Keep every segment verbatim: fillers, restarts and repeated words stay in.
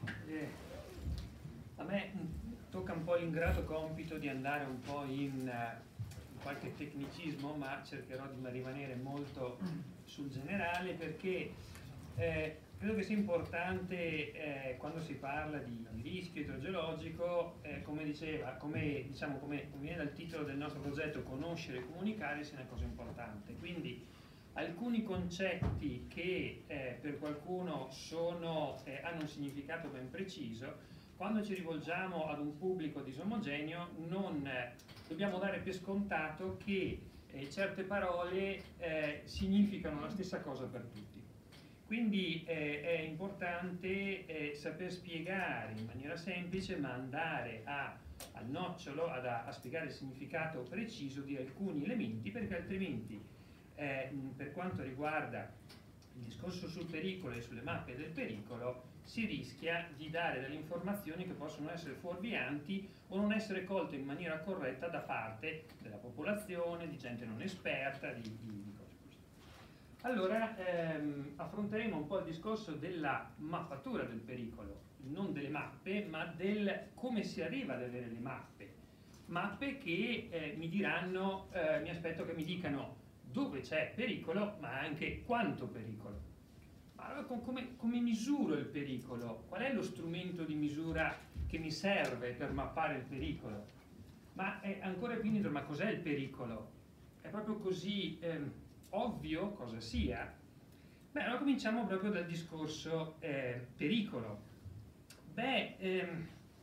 eh, a me tocca un po' l'ingrato compito di andare un po' in, in qualche tecnicismo, ma cercherò di rimanere molto sul generale, perché eh, credo che sia importante eh, quando si parla di, di rischio idrogeologico, eh, come diceva, come, diciamo, come viene dal titolo del nostro progetto, conoscere e comunicare sia una cosa importante. Quindi alcuni concetti che eh, per qualcuno sono, eh, hanno un significato ben preciso, quando ci rivolgiamo ad un pubblico disomogeneo non eh, dobbiamo dare per scontato che eh, certe parole eh, significano la stessa cosa per tutti. Quindi eh, è importante eh, saper spiegare in maniera semplice, ma andare a, al nocciolo, ad, a, a spiegare il significato preciso di alcuni elementi, perché altrimenti eh, per quanto riguarda il discorso sul pericolo e sulle mappe del pericolo, si rischia di dare delle informazioni che possono essere fuorvianti o non essere colte in maniera corretta da parte della popolazione, di gente non esperta, di, di, di cose così. Allora ehm, affronteremo un po' il discorso della mappatura del pericolo, non delle mappe, ma del come si arriva ad avere le mappe. Mappe che eh, mi diranno, eh, mi aspetto che mi dicano dove c'è pericolo, ma anche quanto pericolo. Ma allora come, come misuro il pericolo? Qual è lo strumento di misura che mi serve per mappare il pericolo? Ma è ancora più indietro, ma cos'è il pericolo? È proprio così ehm, ovvio cosa sia? Beh, allora cominciamo proprio dal discorso eh, pericolo. Beh, ehm,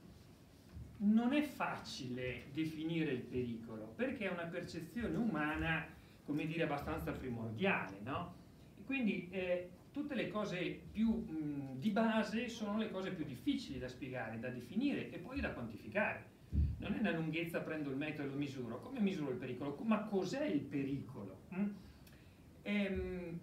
non è facile definire il pericolo, perché è una percezione umana, come dire, abbastanza primordiale, no? E quindi eh, tutte le cose più mh, di base sono le cose più difficili da spiegare, da definire e poi da quantificare. Non è una lunghezza, prendo il metro e lo misuro. Come misuro il pericolo? Ma cos'è il pericolo? Mm? Ehm,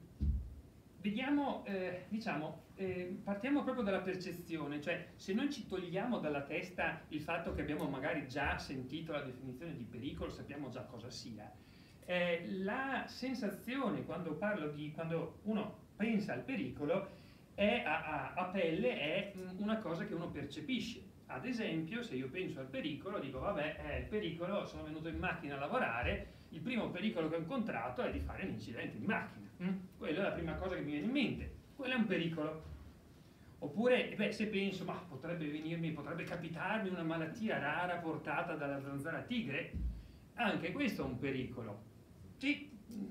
vediamo, eh, diciamo, eh, partiamo proprio dalla percezione, cioè se noi ci togliamo dalla testa il fatto che abbiamo magari già sentito la definizione di pericolo, sappiamo già cosa sia. Eh, la sensazione quando parlo di, quando uno pensa al pericolo è a, a, a pelle, è una cosa che uno percepisce. Ad esempio, se io penso al pericolo, dico vabbè, è il pericolo, sono venuto in macchina a lavorare, il primo pericolo che ho incontrato è di fare un incidente di macchina. Mm? Quella è la prima cosa che mi viene in mente, quello è un pericolo. Oppure, beh, se penso, ma potrebbe venirmi, potrebbe capitarmi una malattia rara portata dalla zanzara tigre, anche questo è un pericolo. Sì,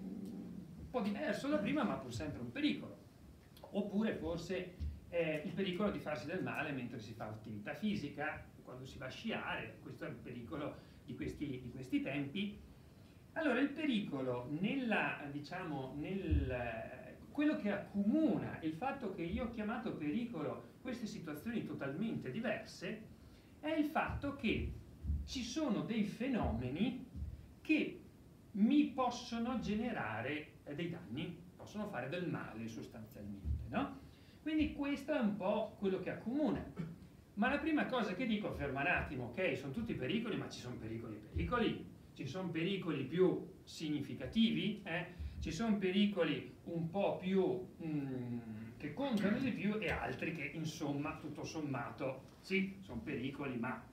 un po' diverso da prima, ma pur sempre un pericolo. Oppure forse eh, il pericolo di farsi del male mentre si fa attività fisica, quando si va a sciare, questo è il pericolo di questi, di questi tempi. Allora il pericolo, nella, diciamo, nel, quello che accomuna il fatto che io ho chiamato pericolo queste situazioni totalmente diverse, è il fatto che ci sono dei fenomeni che mi possono generare dei danni, possono fare del male sostanzialmente, no? Quindi questo è un po' quello che accomuna. Ma la prima cosa che dico, ferma un attimo, ok, sono tutti pericoli, ma ci sono pericoli e pericoli, ci sono pericoli più significativi, eh? Ci sono pericoli un po' più mm, che contano di più e altri che insomma tutto sommato sì, sono pericoli, ma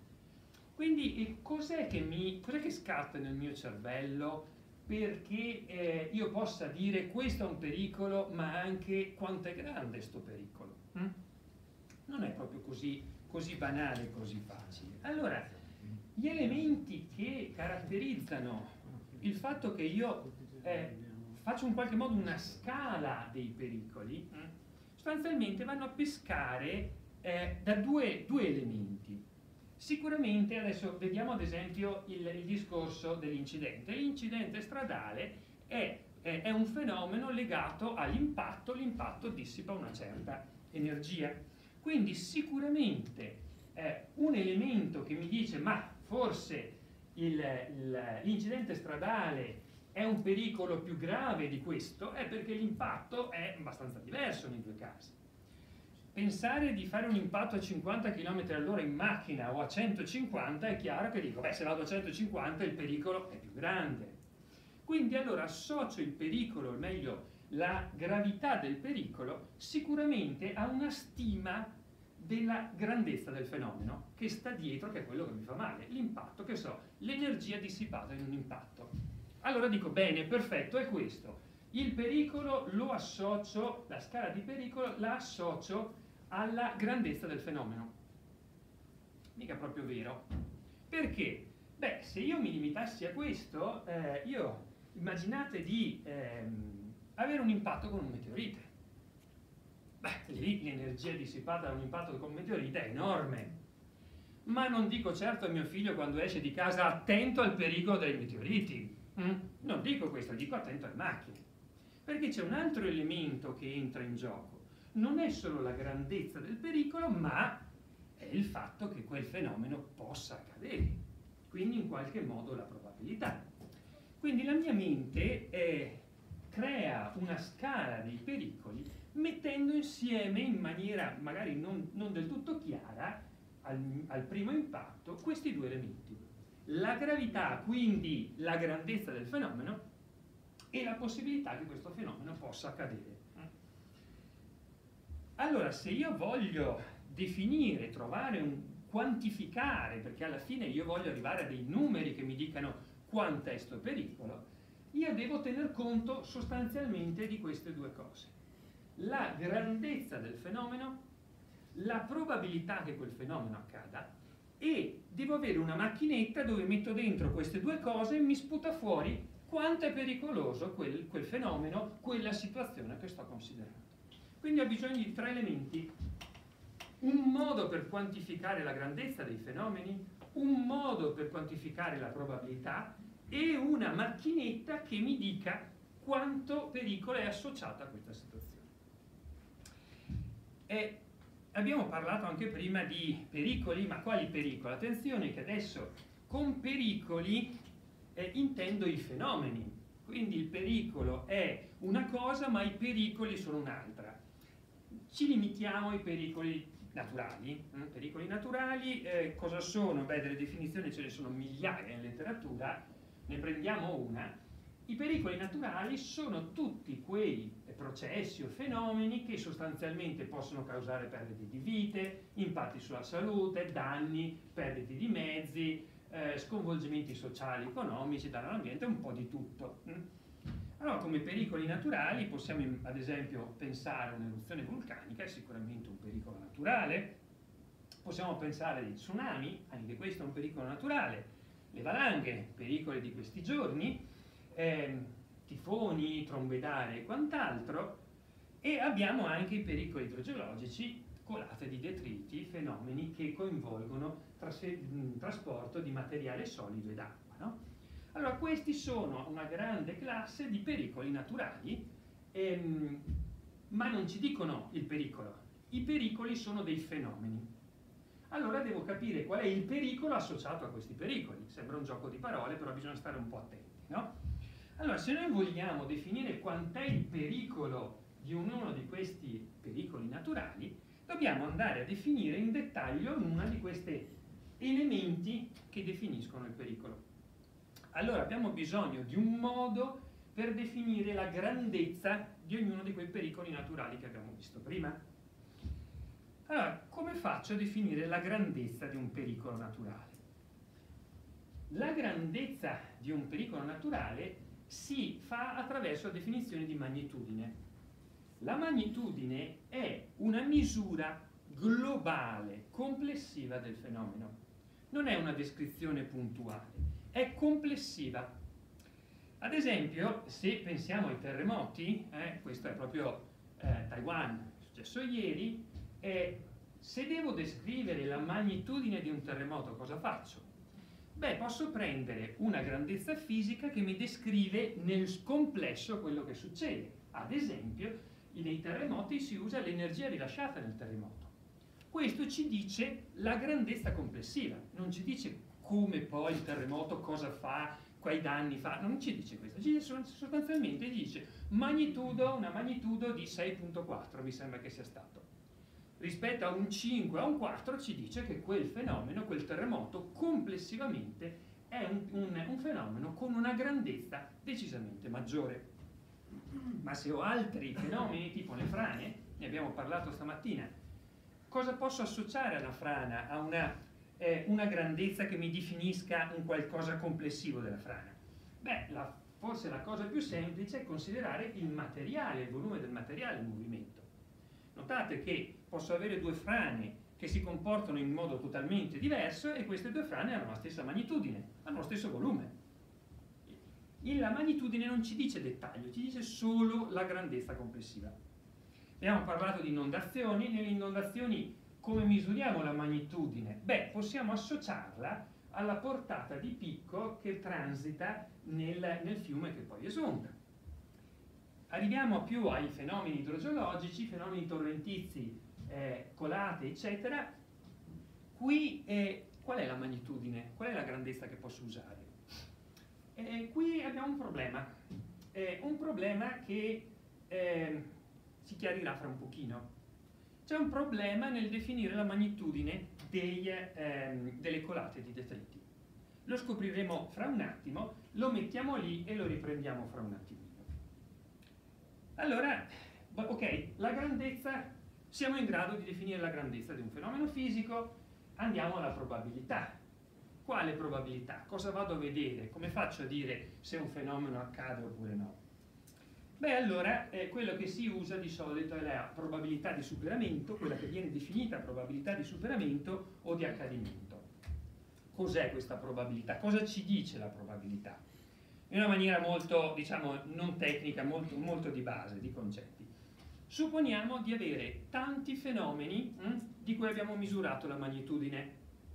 quindi cos'è che, mi, cos'è che scatta nel mio cervello perché eh, io possa dire questo è un pericolo, ma anche quanto è grande sto pericolo? Mm? Non è proprio così, così banale, così facile. Allora, gli elementi che caratterizzano il fatto che io eh, faccio in qualche modo una scala dei pericoli, mm? sostanzialmente vanno a pescare eh, da due, due elementi. Sicuramente, adesso vediamo ad esempio il, il discorso dell'incidente. L'incidente stradale è, è, è un fenomeno legato all'impatto, l'impatto dissipa una certa energia. Quindi sicuramente eh, un elemento che mi dice ma forse l'incidente stradale è un pericolo più grave di questo è perché l'impatto è abbastanza diverso nei due casi. Pensare di fare un impatto a cinquanta chilometri all'ora in macchina o a centocinquanta è chiaro che dico, beh, se vado a centocinquanta il pericolo è più grande. Quindi allora associo il pericolo, o meglio la gravità del pericolo, sicuramente a una stima della grandezza del fenomeno che sta dietro, che è quello che mi fa male, l'impatto, che so, l'energia dissipata in un impatto. Allora dico, bene, perfetto, è questo. Il pericolo lo associo, la scala di pericolo la associo alla grandezza del fenomeno. Mica proprio vero. Perché? Beh, se io mi limitassi a questo, eh, io immaginate di ehm, avere un impatto con un meteorite. Beh, lì l'energia dissipata da un impatto con un meteorite è enorme. Ma non dico certo a mio figlio quando esce di casa attento al pericolo dei meteoriti. Mm? Non dico questo, dico attento alle macchine. Perché c'è un altro elemento che entra in gioco. Non è solo la grandezza del pericolo, ma è il fatto che quel fenomeno possa accadere. Quindi in qualche modo la probabilità. Quindi la mia mente eh, crea una scala dei pericoli mettendo insieme in maniera magari non, non del tutto chiara al, al primo impatto questi due elementi. La gravità, quindi la grandezza del fenomeno, e la possibilità che questo fenomeno possa accadere. Allora, se io voglio definire, trovare un quantificare, perché alla fine io voglio arrivare a dei numeri che mi dicano quanto è sto pericolo, io devo tener conto sostanzialmente di queste due cose. La grandezza del fenomeno, la probabilità che quel fenomeno accada, e devo avere una macchinetta dove metto dentro queste due cose e mi sputa fuori quanto è pericoloso quel, quel fenomeno, quella situazione che sto considerando. Quindi ho bisogno di tre elementi: un modo per quantificare la grandezza dei fenomeni, un modo per quantificare la probabilità e una macchinetta che mi dica quanto pericolo è associato a questa situazione. E abbiamo parlato anche prima di pericoli, ma quali pericoli? Attenzione che adesso con pericoli eh, intendo i fenomeni, quindi il pericolo è una cosa ma i pericoli sono un'altra. Ci limitiamo ai pericoli naturali. Eh? Pericoli naturali eh, cosa sono? Beh, delle definizioni ce ne sono migliaia in letteratura, ne prendiamo una. I pericoli naturali sono tutti quei processi o fenomeni che sostanzialmente possono causare perdite di vite, impatti sulla salute, danni, perdite di mezzi, eh, sconvolgimenti sociali, economici, danno all'ambiente, un po' di tutto. Allora, come pericoli naturali possiamo ad esempio pensare a un'eruzione vulcanica, è sicuramente un pericolo naturale. Possiamo pensare ai tsunami, anche questo è un pericolo naturale. Le valanghe, pericoli di questi giorni, eh, tifoni, trombe d'aria e quant'altro. E abbiamo anche i pericoli idrogeologici, colate di detriti, fenomeni che coinvolgono tras- trasporto di materiale solido ed acqua, no? Allora, questi sono una grande classe di pericoli naturali, ehm, ma non ci dicono il pericolo. I pericoli sono dei fenomeni. Allora devo capire qual è il pericolo associato a questi pericoli. Sembra un gioco di parole, però bisogna stare un po' attenti, no? Allora, se noi vogliamo definire quant'è il pericolo di ognuno di questi pericoli naturali, dobbiamo andare a definire in dettaglio uno di questi elementi che definiscono il pericolo. Allora abbiamo bisogno di un modo per definire la grandezza di ognuno di quei pericoli naturali che abbiamo visto prima. Allora, come faccio a definire la grandezza di un pericolo naturale? La grandezza di un pericolo naturale si fa attraverso la definizione di magnitudine. La magnitudine è una misura globale, complessiva del fenomeno. Non è una descrizione puntuale. È complessiva. Ad esempio, se pensiamo ai terremoti, eh, questo è proprio eh, Taiwan, è successo ieri, eh, se devo descrivere la magnitudine di un terremoto, cosa faccio? Beh, posso prendere una grandezza fisica che mi descrive nel complesso quello che succede. Ad esempio, nei terremoti si usa l'energia rilasciata nel terremoto. Questo ci dice la grandezza complessiva, non ci dice come poi il terremoto cosa fa, quali danni fa, non ci dice questo, ci dice sostanzialmente dice magnitudo, una magnitudo di sei virgola quattro, mi sembra che sia stato. Rispetto a un cinque, a un quattro ci dice che quel fenomeno, quel terremoto complessivamente è un, un, un fenomeno con una grandezza decisamente maggiore. Ma se ho altri fenomeni tipo le frane, ne abbiamo parlato stamattina, cosa posso associare alla frana, a una, eh, una grandezza che mi definisca un qualcosa complessivo della frana? Beh, la, forse la cosa più semplice è considerare il materiale, il volume del materiale in movimento. Notate che posso avere due frane che si comportano in modo totalmente diverso e queste due frane hanno la stessa magnitudine, hanno lo stesso volume. La magnitudine non ci dice dettaglio, ci dice solo la grandezza complessiva. Abbiamo parlato di inondazioni. Nelle inondazioni come misuriamo la magnitudine? Beh, possiamo associarla alla portata di picco che transita nel, nel fiume che poi esonda. Arriviamo più ai fenomeni idrogeologici, fenomeni torrentizi, eh, colate, eccetera. Qui eh, qual è la magnitudine? Qual è la grandezza che posso usare? Eh, qui abbiamo un problema, eh, un problema che eh, si chiarirà fra un pochino. C'è un problema nel definire la magnitudine dei, ehm, delle colate di detriti. Lo scopriremo fra un attimo, lo mettiamo lì e lo riprendiamo fra un attimino. Allora, ok, la grandezza, siamo in grado di definire la grandezza di un fenomeno fisico, andiamo alla probabilità. Quale probabilità? Cosa vado a vedere? Come faccio a dire se un fenomeno accade oppure no? Beh, allora, eh, quello che si usa di solito è la probabilità di superamento, quella che viene definita probabilità di superamento o di accadimento. Cos'è questa probabilità? Cosa ci dice la probabilità? In una maniera molto, diciamo, non tecnica, molto, molto di base, di concetti. Supponiamo di avere tanti fenomeni hm, di cui abbiamo misurato la magnitudine.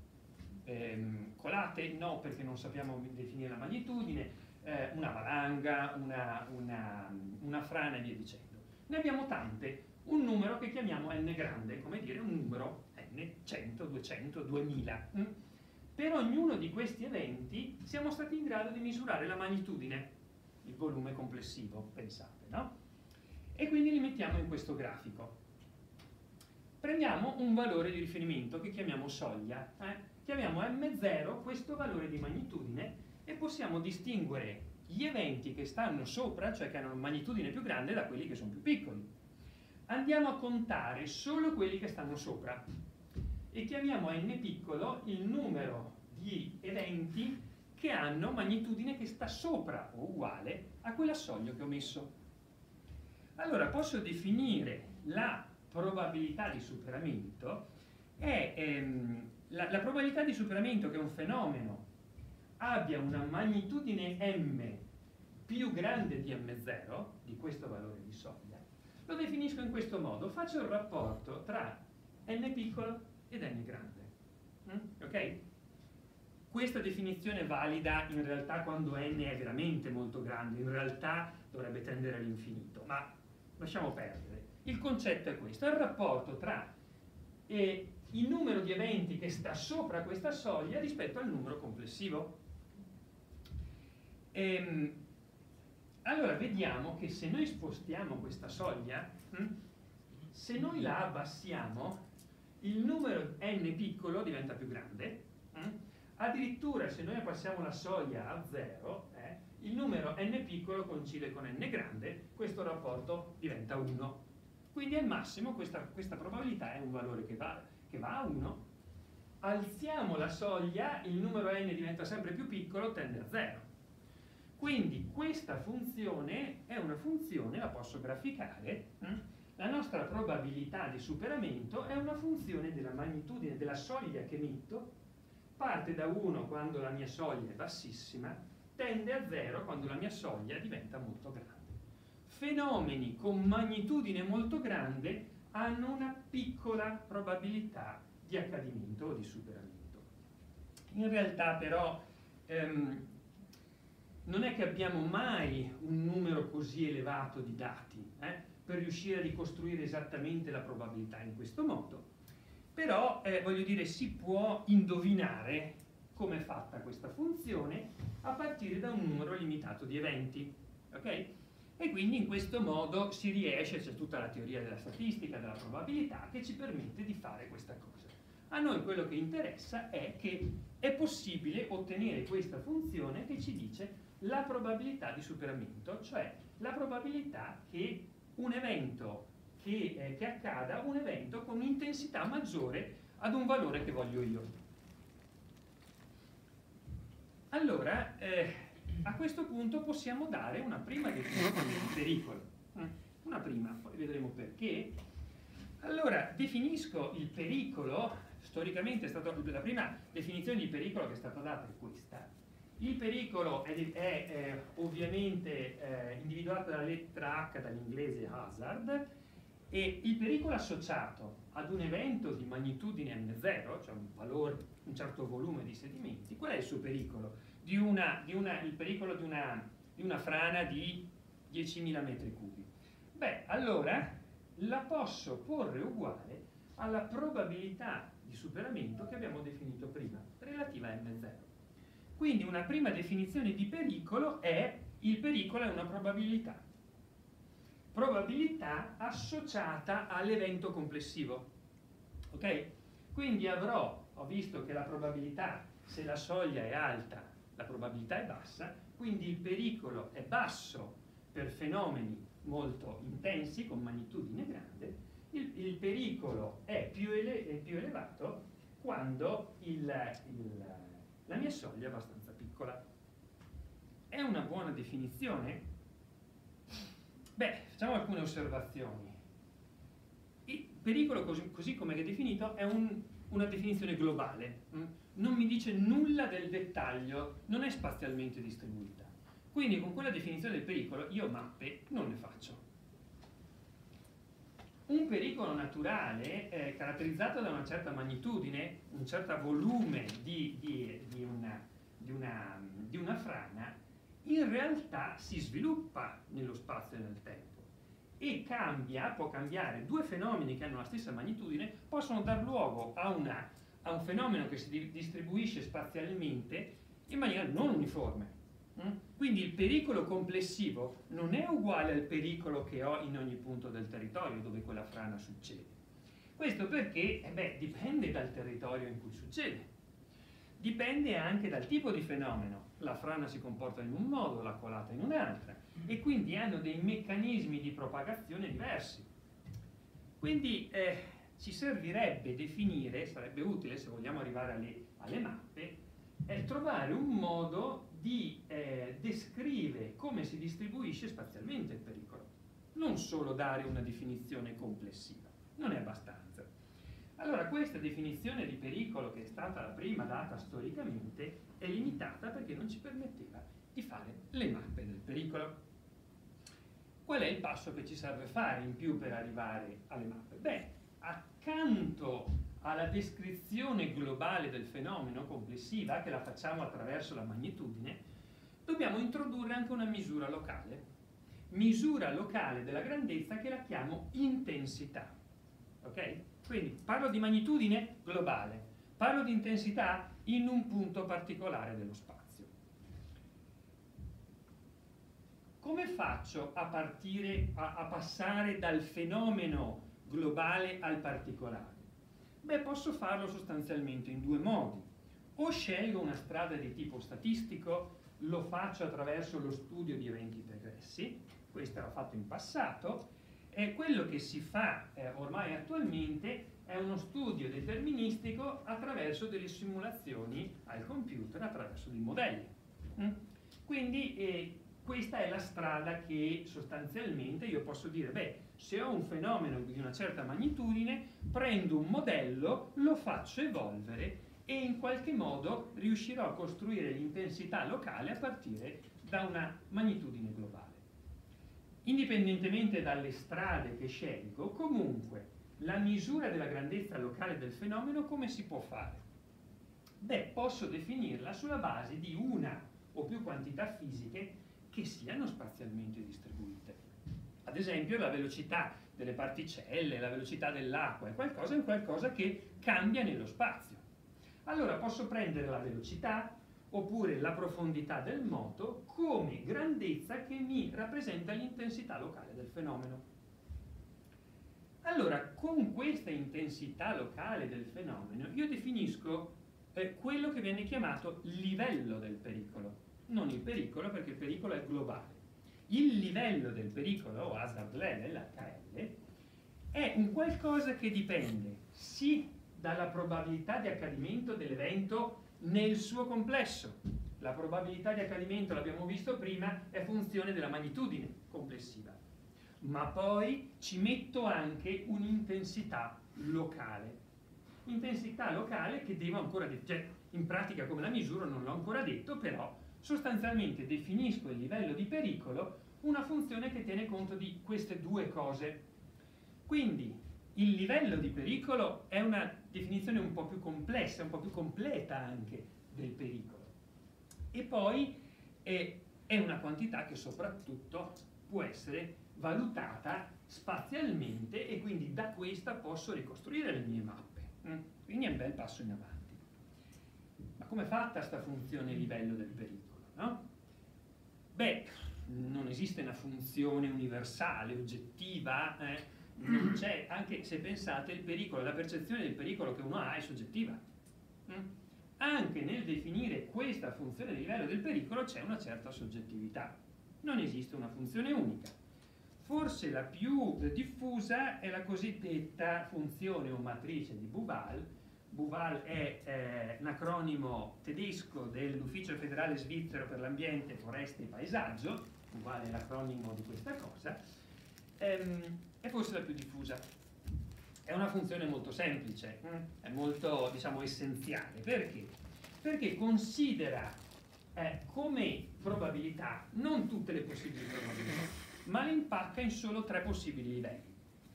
Ehm, colate? No, perché non sappiamo definire la magnitudine, eh, una valanga, una, una, una frana e via dicendo. Ne abbiamo tante, un numero che chiamiamo n grande, come dire un numero n, cento, duecento, duemila. Hm? Per ognuno di questi eventi siamo stati in grado di misurare la magnitudine, il volume complessivo, pensate, no? E quindi li mettiamo in questo grafico. Prendiamo un valore di riferimento che chiamiamo soglia, eh? Chiamiamo M zero questo valore di magnitudine e possiamo distinguere gli eventi che stanno sopra, cioè che hanno una magnitudine più grande, da quelli che sono più piccoli. Andiamo a contare solo quelli che stanno sopra e chiamiamo n piccolo il numero di eventi che hanno magnitudine che sta sopra o uguale a quella soglia che ho messo. Allora posso definire la probabilità di superamento è ehm, la, la probabilità di superamento che un fenomeno abbia una magnitudine m più grande di m zero, di questo valore di soglia, lo definisco in questo modo, faccio il rapporto tra n piccolo ed n grande. Mm? Ok? Questa definizione è valida in realtà quando n è veramente molto grande, in realtà dovrebbe tendere all'infinito, ma lasciamo perdere. Il concetto è questo, è il rapporto tra eh, il numero di eventi che sta sopra questa soglia rispetto al numero complessivo. Ehm, allora vediamo che se noi spostiamo questa soglia, hm, se noi la abbassiamo, il numero n piccolo diventa più grande, hm? Addirittura se noi abbassiamo la soglia a zero, eh, il numero n piccolo coincide con n grande, questo rapporto diventa uno. Quindi al massimo questa, questa probabilità è un valore che va, che va a uno. Alziamo la soglia, il numero n diventa sempre più piccolo, tende a zero. Quindi questa funzione è una funzione, la posso graficare, hm? La nostra probabilità di superamento è una funzione della magnitudine della soglia che metto, parte da uno quando la mia soglia è bassissima, tende a zero quando la mia soglia diventa molto grande. Fenomeni con magnitudine molto grande hanno una piccola probabilità di accadimento o di superamento. In realtà però ehm, non è che abbiamo mai un numero così elevato di dati eh, per riuscire a ricostruire esattamente la probabilità in questo modo. Però, eh, voglio dire, si può indovinare come è fatta questa funzione a partire da un numero limitato di eventi, ok? E quindi in questo modo si riesce, c'è tutta la teoria della statistica, della probabilità, che ci permette di fare questa cosa. A noi quello che interessa è che è possibile ottenere questa funzione che ci dice la probabilità di superamento, cioè la probabilità che un evento che, eh, che accada un evento con un'intensità maggiore ad un valore che voglio io. Allora, eh, a questo punto possiamo dare una prima definizione di pericolo. Una prima, poi vedremo perché. Allora, definisco il pericolo, storicamente è stata la prima definizione di pericolo che è stata data è questa. Il pericolo è, è eh, ovviamente eh, individuato dalla lettera H, dall'inglese hazard, e il pericolo associato ad un evento di magnitudine M zero, cioè un valore, un certo volume di sedimenti, qual è il suo pericolo? Di una, di una, il pericolo di una, di una frana di diecimila metri cubi. Beh, allora la posso porre uguale alla probabilità di superamento che abbiamo definito prima, relativa a M zero. Quindi una prima definizione di pericolo è il pericolo è una probabilità. Probabilità associata all'evento complessivo. Ok? Quindi avrò, ho visto che la probabilità, se la soglia è alta, la probabilità è bassa, quindi il pericolo è basso per fenomeni molto intensi, con magnitudine grande, il, il pericolo è più, ele, è più elevato quando il, il, la mia soglia è abbastanza piccola. È una buona definizione? Beh, facciamo alcune osservazioni. Il pericolo, così, così come è definito, è un, una definizione globale. Non mi dice nulla del dettaglio, non è spazialmente distribuita. Quindi con quella definizione del pericolo io mappe non ne faccio. Un pericolo naturale è caratterizzato da una certa magnitudine, un certo volume di, di, di, una, di, una, di una frana, in realtà si sviluppa nello spazio e nel tempo e cambia, può cambiare, due fenomeni che hanno la stessa magnitudine possono dar luogo a, una, a un fenomeno che si distribuisce spazialmente in maniera non uniforme. Quindi il pericolo complessivo non è uguale al pericolo che ho in ogni punto del territorio dove quella frana succede. Questo perché eh beh, dipende dal territorio in cui succede. Dipende anche dal tipo di fenomeno. La frana si comporta in un modo, la colata in un'altra, e quindi hanno dei meccanismi di propagazione diversi. Quindi eh, ci servirebbe definire, sarebbe utile se vogliamo arrivare alle, alle mappe, è trovare un modo di eh, descrivere come si distribuisce spazialmente il pericolo, non solo dare una definizione complessiva, non è abbastanza. Allora questa definizione di pericolo, che è stata la prima data storicamente, è limitata perché non ci permetteva di fare le mappe del pericolo. Qual è il passo che ci serve fare in più per arrivare alle mappe? Beh, accanto alla descrizione globale del fenomeno complessiva, che la facciamo attraverso la magnitudine, dobbiamo introdurre anche una misura locale. Misura locale della grandezza che la chiamo intensità. Ok? Quindi parlo di magnitudine globale, parlo di intensità in un punto particolare dello spazio. Come faccio a partire, a, a passare dal fenomeno globale al particolare? Beh, posso farlo sostanzialmente in due modi. O scelgo una strada di tipo statistico, lo faccio attraverso lo studio di eventi pregressi, questo l'ho fatto in passato, e quello che si fa eh, ormai attualmente è uno studio deterministico attraverso delle simulazioni al computer, attraverso dei modelli. Mm? Quindi eh, questa è la strada che sostanzialmente io posso dire, beh, se ho un fenomeno di una certa magnitudine, prendo un modello, lo faccio evolvere e in qualche modo riuscirò a costruire l'intensità locale a partire da una magnitudine globale. Indipendentemente dalle strade che scelgo, comunque, la misura della grandezza locale del fenomeno come si può fare? Beh, posso definirla sulla base di una o più quantità fisiche che siano spazialmente distribuite. Ad esempio la velocità delle particelle, la velocità dell'acqua, è qualcosa, è qualcosa che cambia nello spazio. Allora posso prendere la velocità oppure la profondità del moto come grandezza che mi rappresenta l'intensità locale del fenomeno. Allora, con questa intensità locale del fenomeno io definisco eh, quello che viene chiamato livello del pericolo. Non il pericolo, perché il pericolo è globale. Il livello del pericolo, o hazard level, H L, è un qualcosa che dipende sì dalla probabilità di accadimento dell'evento nel suo complesso. La probabilità di accadimento, l'abbiamo visto prima, è funzione della magnitudine complessiva, ma poi ci metto anche un'intensità locale. Intensità locale che devo ancora dire, cioè in pratica come la misuro non l'ho ancora detto, però sostanzialmente definisco il livello di pericolo una funzione che tiene conto di queste due cose. Quindi il livello di pericolo è una definizione un po' più complessa, un po' più completa anche del pericolo. E poi è, è una quantità che soprattutto può essere valutata spazialmente e quindi da questa posso ricostruire le mie mappe. Quindi è un bel passo in avanti. Ma com'è fatta sta funzione livello del pericolo, no? Beh, non esiste una funzione universale, oggettiva, eh? Non c'è, anche se pensate, il pericolo, la percezione del pericolo che uno ha è soggettiva. Anche nel definire questa funzione di livello del pericolo c'è una certa soggettività. Non esiste una funzione unica. Forse la più diffusa è la cosiddetta funzione o matrice di Buval. Buval è eh, un acronimo tedesco dell'Ufficio federale svizzero per l'ambiente, foreste e paesaggio. Buval è l'acronimo di questa cosa. Ehm, è forse la più diffusa. È una funzione molto semplice, è molto, diciamo, essenziale. Perché? Perché considera eh, come probabilità non tutte le possibili probabilità, ma le impacca in solo tre possibili livelli.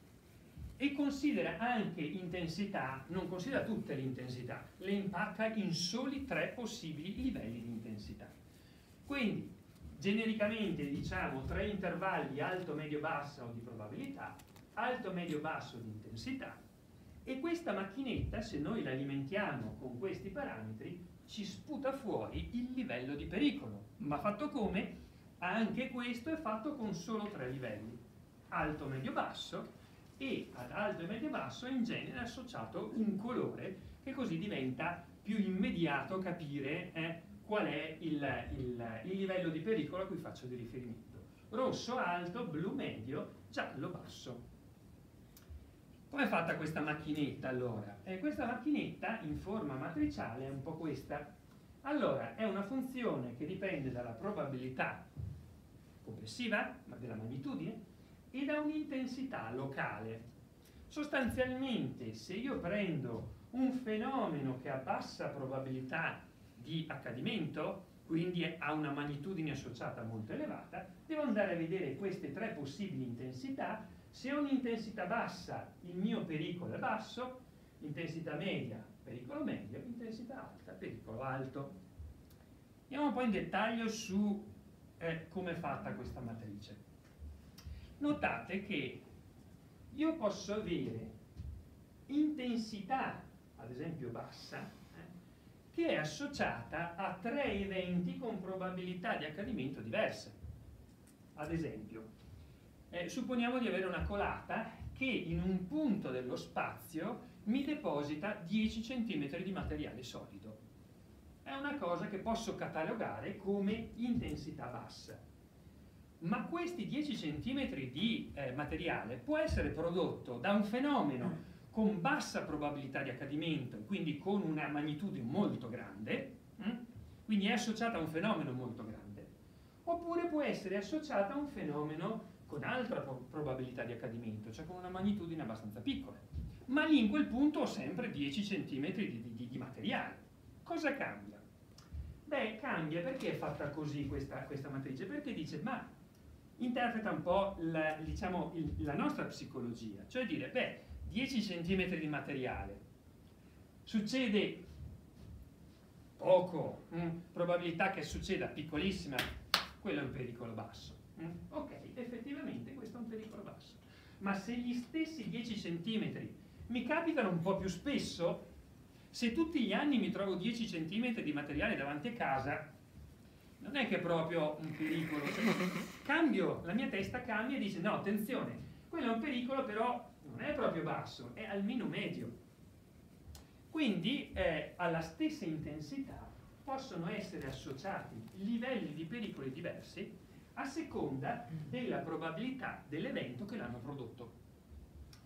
E considera anche intensità, non considera tutte le intensità, le impacca in soli tre possibili livelli di intensità. Quindi, genericamente diciamo tre intervalli alto, medio, basso di probabilità, alto, medio, basso di intensità, e questa macchinetta, se noi la alimentiamo con questi parametri, ci sputa fuori il livello di pericolo. Ma fatto come? Anche questo è fatto con solo tre livelli, alto, medio, basso, e ad alto e medio basso in genere è associato un colore che così diventa più immediato capire eh, qual è il, il, il livello di pericolo a cui faccio di riferimento. Rosso alto, blu medio, giallo basso. Come è fatta questa macchinetta allora? Eh, questa macchinetta in forma matriciale è un po' questa. Allora, è una funzione che dipende dalla probabilità complessiva, ma della magnitudine, e da un'intensità locale. Sostanzialmente, se io prendo un fenomeno che ha bassa probabilità di accadimento, quindi ha una magnitudine associata molto elevata, devo andare a vedere queste tre possibili intensità. Se ho un'intensità bassa, il mio pericolo è basso, intensità media, pericolo medio, intensità alta, pericolo alto. Andiamo un po' in dettaglio su eh, come è fatta questa matrice. Notate che io posso avere intensità, ad esempio bassa, eh, che è associata a tre eventi con probabilità di accadimento diverse. Ad esempio, eh, supponiamo di avere una colata che in un punto dello spazio mi deposita dieci centimetri di materiale solido. È una cosa che posso catalogare come intensità bassa. Ma questi dieci centimetri di eh, materiale può essere prodotto da un fenomeno con bassa probabilità di accadimento, quindi con una magnitudine molto grande, hm? Quindi è associata a un fenomeno molto grande, oppure può essere associata a un fenomeno con altra probabilità di accadimento, cioè con una magnitudine abbastanza piccola. Ma lì in quel punto ho sempre dieci centimetri di, di, di materiale. Cosa cambia? Beh, cambia perché è fatta così questa, questa matrice? Perché dice, ma interpreta un po' la, diciamo, il, la nostra psicologia, cioè dire, beh, dieci centimetri di materiale, succede poco, mh? probabilità che succeda piccolissima, quello è un pericolo basso. Mh? Ok, effettivamente questo è un pericolo basso. Ma se gli stessi dieci centimetri mi capitano un po' più spesso, se tutti gli anni mi trovo dieci centimetri di materiale davanti a casa, non è che è proprio un pericolo, cioè, cambio, la mia testa cambia e dice no, attenzione, quello è un pericolo però non è proprio basso, è almeno medio. Quindi eh, alla stessa intensità possono essere associati livelli di pericoli diversi a seconda della probabilità dell'evento che l'hanno prodotto.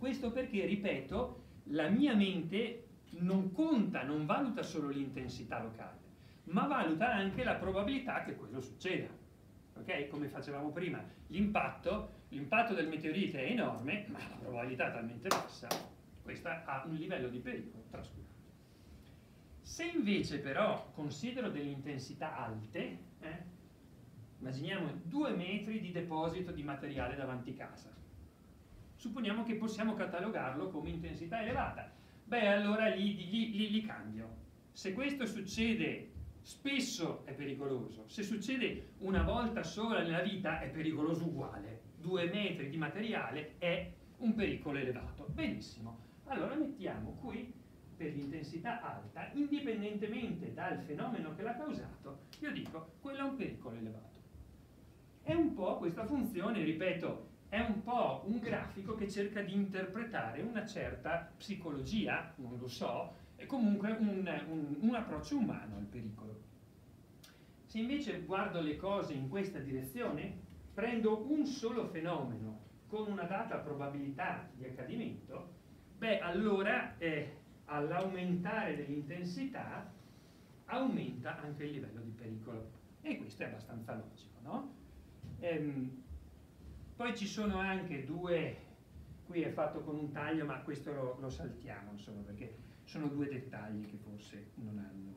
Questo perché, ripeto, la mia mente non conta, non valuta solo l'intensità locale, ma valuta anche la probabilità che quello succeda. Ok? Come facevamo prima, l'impatto, l'impatto del meteorite è enorme, ma la probabilità è talmente bassa, questa ha un livello di pericolo trascurato. Se invece però considero delle intensità alte, eh, immaginiamo due metri di deposito di materiale davanti casa, supponiamo che possiamo catalogarlo come intensità elevata, beh allora lì, lì, lì, lì cambio. Se questo succede spesso è pericoloso, se succede una volta sola nella vita è pericoloso uguale, due metri di materiale è un pericolo elevato. Benissimo, allora mettiamo qui per l'intensità alta, indipendentemente dal fenomeno che l'ha causato, io dico quello è un pericolo elevato. È un po' questa funzione, ripeto, è un po' un grafico che cerca di interpretare una certa psicologia, non lo so, è comunque un, un, un approccio umano al pericolo. Se invece guardo le cose in questa direzione, prendo un solo fenomeno con una data probabilità di accadimento, beh allora eh, all'aumentare dell'intensità aumenta anche il livello di pericolo. E questo è abbastanza logico, no? Ehm, poi ci sono anche due, qui è fatto con un taglio, ma questo lo, lo saltiamo, insomma, perché sono due dettagli che forse non hanno.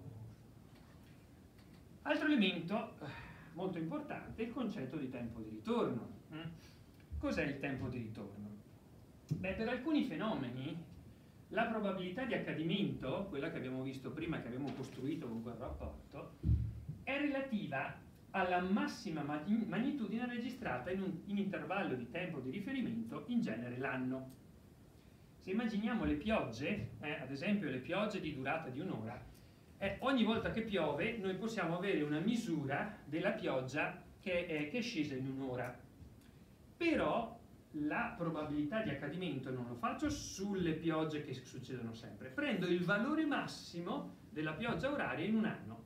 Altro elemento molto importante è il concetto di tempo di ritorno. Cos'è il tempo di ritorno? Beh, per alcuni fenomeni la probabilità di accadimento, quella che abbiamo visto prima, che abbiamo costruito con quel rapporto, è relativa alla massima magnitudine registrata in un in intervallo di tempo di riferimento, in genere l'anno. Se immaginiamo le piogge, eh, ad esempio le piogge di durata di un'ora, eh, ogni volta che piove noi possiamo avere una misura della pioggia che è, che è scesa in un'ora. Però la probabilità di accadimento non lo faccio sulle piogge che succedono sempre, prendo il valore massimo della pioggia oraria in un anno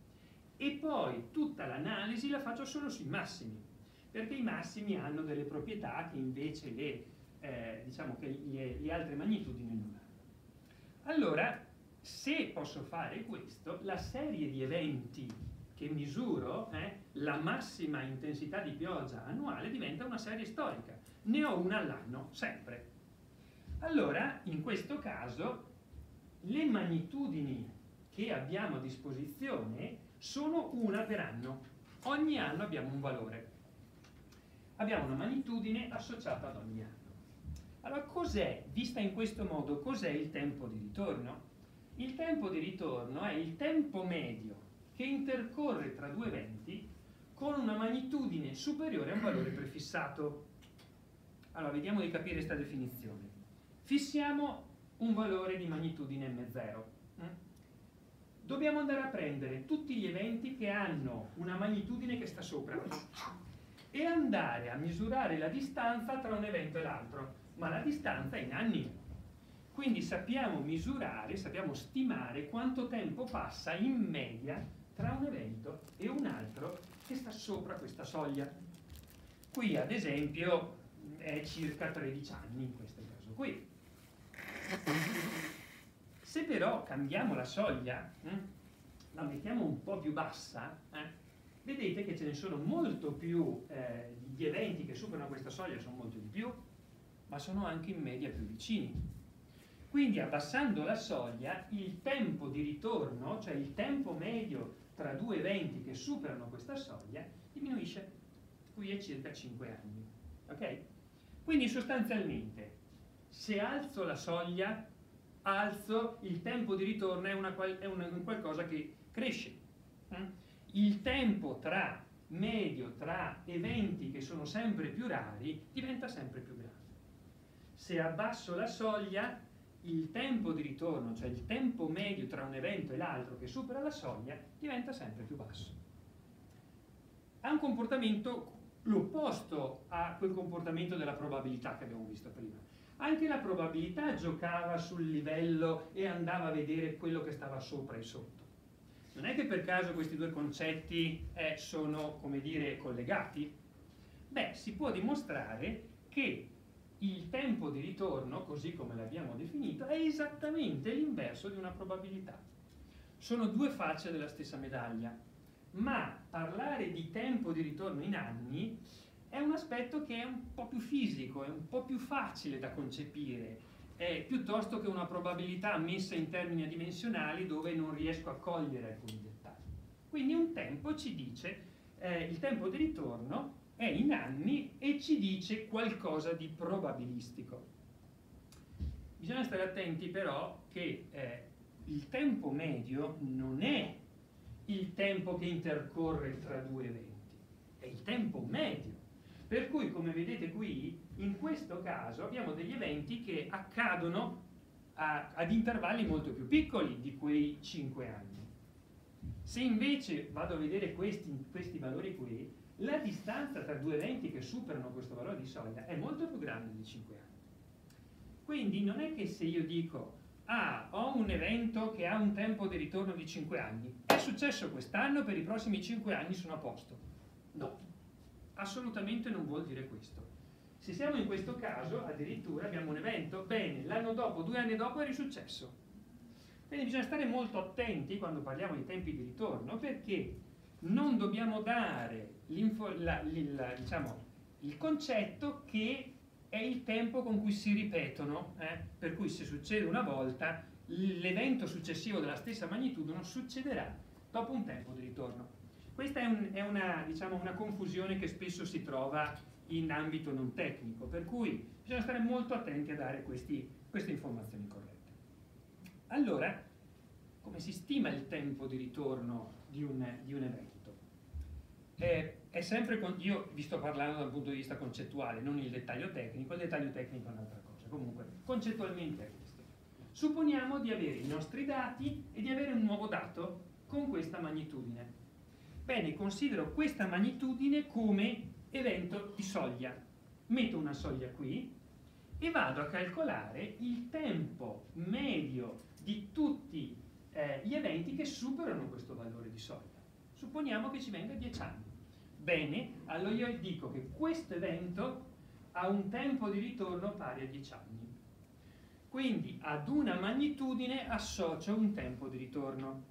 e poi tutta l'analisi la faccio solo sui massimi, perché i massimi hanno delle proprietà che invece le, eh, diciamo che le, le altre magnitudini non hanno. Allora, se posso fare questo, la serie di eventi che misuro, eh, la massima intensità di pioggia annuale diventa una serie storica. Ne ho una all'anno, sempre. Allora, in questo caso, le magnitudini che abbiamo a disposizione sono una per anno. Ogni anno abbiamo un valore. Abbiamo una magnitudine associata ad ogni anno. Allora, cos'è, vista in questo modo, cos'è il tempo di ritorno? Il tempo di ritorno è il tempo medio che intercorre tra due eventi con una magnitudine superiore a un valore prefissato. Allora, vediamo di capire questa definizione. Fissiamo un valore di magnitudine M zero. Dobbiamo andare a prendere tutti gli eventi che hanno una magnitudine che sta sopra e andare a misurare la distanza tra un evento e l'altro, ma la distanza è in anni. Quindi sappiamo misurare, sappiamo stimare quanto tempo passa in media tra un evento e un altro che sta sopra questa soglia. Qui ad esempio è circa tredici anni in questo caso qui. Se però cambiamo la soglia, hm, la mettiamo un po' più bassa, eh, vedete che ce ne sono molto più, eh, gli eventi che superano questa soglia sono molto di più, ma sono anche in media più vicini. Quindi abbassando la soglia, il tempo di ritorno, cioè il tempo medio tra due eventi che superano questa soglia, diminuisce. Qui è circa cinque anni. Ok? Quindi sostanzialmente, se alzo la soglia, alzo il tempo di ritorno, è, una, è una, un qualcosa che cresce. Il tempo tra medio tra eventi che sono sempre più rari diventa sempre più grande. Se abbasso la soglia, il tempo di ritorno, cioè il tempo medio tra un evento e l'altro che supera la soglia, diventa sempre più basso. Ha un comportamento l'opposto a quel comportamento della probabilità che abbiamo visto prima. Anche la probabilità giocava sul livello e andava a vedere quello che stava sopra e sotto. Non è che per caso questi due concetti eh, sono, come dire, collegati? Beh, si può dimostrare che il tempo di ritorno, così come l'abbiamo definito, è esattamente l'inverso di una probabilità. Sono due facce della stessa medaglia, ma parlare di tempo di ritorno in anni è un aspetto che è un po' più fisico, è un po' più facile da concepire, eh, piuttosto che una probabilità messa in termini adimensionali dove non riesco a cogliere alcuni dettagli. Quindi un tempo ci dice, eh, il tempo di ritorno è in anni e ci dice qualcosa di probabilistico. Bisogna stare attenti però che eh, il tempo medio non è il tempo che intercorre tra due eventi, è il tempo medio. Per cui, come vedete qui, in questo caso abbiamo degli eventi che accadono a, ad intervalli molto più piccoli di quei cinque anni. Se invece vado a vedere questi, questi valori qui, la distanza tra due eventi che superano questo valore di soglia è molto più grande di cinque anni. Quindi non è che se io dico, ah, ho un evento che ha un tempo di ritorno di cinque anni, è successo quest'anno, per i prossimi cinque anni sono a posto. No, assolutamente non vuol dire questo. Se siamo in questo caso, addirittura abbiamo un evento, bene, l'anno dopo, due anni dopo è risuccesso. Quindi bisogna stare molto attenti quando parliamo di tempi di ritorno, perché non dobbiamo dare la, la, diciamo, il concetto che è il tempo con cui si ripetono, eh? Per cui se succede una volta, l'evento successivo della stessa magnitudo succederà dopo un tempo di ritorno. Questa è, un, è una, diciamo, una confusione che spesso si trova in ambito non tecnico, per cui bisogna stare molto attenti a dare questi, queste informazioni corrette. Allora, come si stima il tempo di ritorno di un, di un evento? Eh, è sempre con, io vi sto parlando dal punto di vista concettuale, non il dettaglio tecnico, il dettaglio tecnico è un'altra cosa. Comunque, concettualmente è questo. Supponiamo di avere i nostri dati e di avere un nuovo dato con questa magnitudine. Bene, considero questa magnitudine come evento di soglia. Metto una soglia qui e vado a calcolare il tempo medio di tutti eh, gli eventi che superano questo valore di soglia. Supponiamo che ci venga dieci anni. Bene, allora io dico che questo evento ha un tempo di ritorno pari a dieci anni. Quindi ad una magnitudine associo un tempo di ritorno.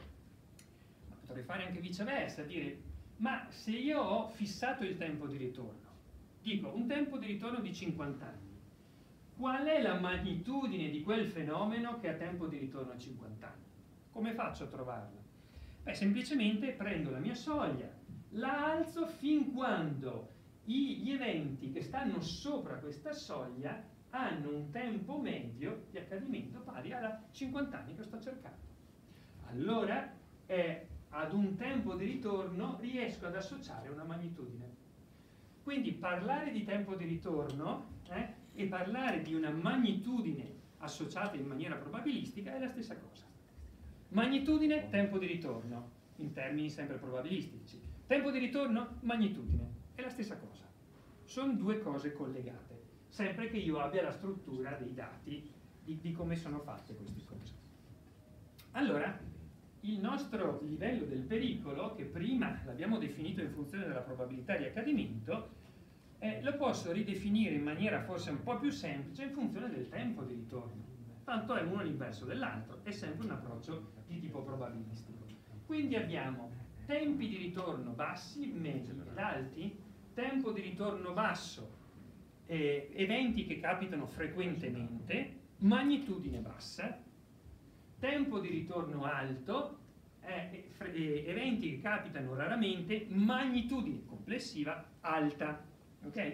Ma potrei fare anche viceversa, dire, ma se io ho fissato il tempo di ritorno, dico un tempo di ritorno di cinquanta anni, qual è la magnitudine di quel fenomeno che ha tempo di ritorno a cinquanta anni? Come faccio a trovarla? Beh, semplicemente prendo la mia soglia, la alzo fin quando gli eventi che stanno sopra questa soglia hanno un tempo medio di accadimento pari a cinquanta anni che sto cercando. Allora, eh, ad un tempo di ritorno riesco ad associare una magnitudine. Quindi parlare di tempo di ritorno eh, e parlare di una magnitudine associata in maniera probabilistica è la stessa cosa. Magnitudine, tempo di ritorno, in termini sempre probabilistici. Tempo di ritorno, magnitudine, è la stessa cosa. Sono due cose collegate, sempre che io abbia la struttura dei dati di, di come sono fatte queste cose. Allora, il nostro livello del pericolo, che prima l'abbiamo definito in funzione della probabilità di accadimento, eh, lo posso ridefinire in maniera forse un po' più semplice in funzione del tempo di ritorno. Tanto è uno l'inverso dell'altro, è sempre un approccio di tipo probabilistico. Quindi abbiamo tempi di ritorno bassi, medi ed alti, tempo di ritorno basso, eh, eventi che capitano frequentemente, magnitudine bassa, tempo di ritorno alto, eh, eh, eventi che capitano raramente, magnitudine complessiva alta. Ok?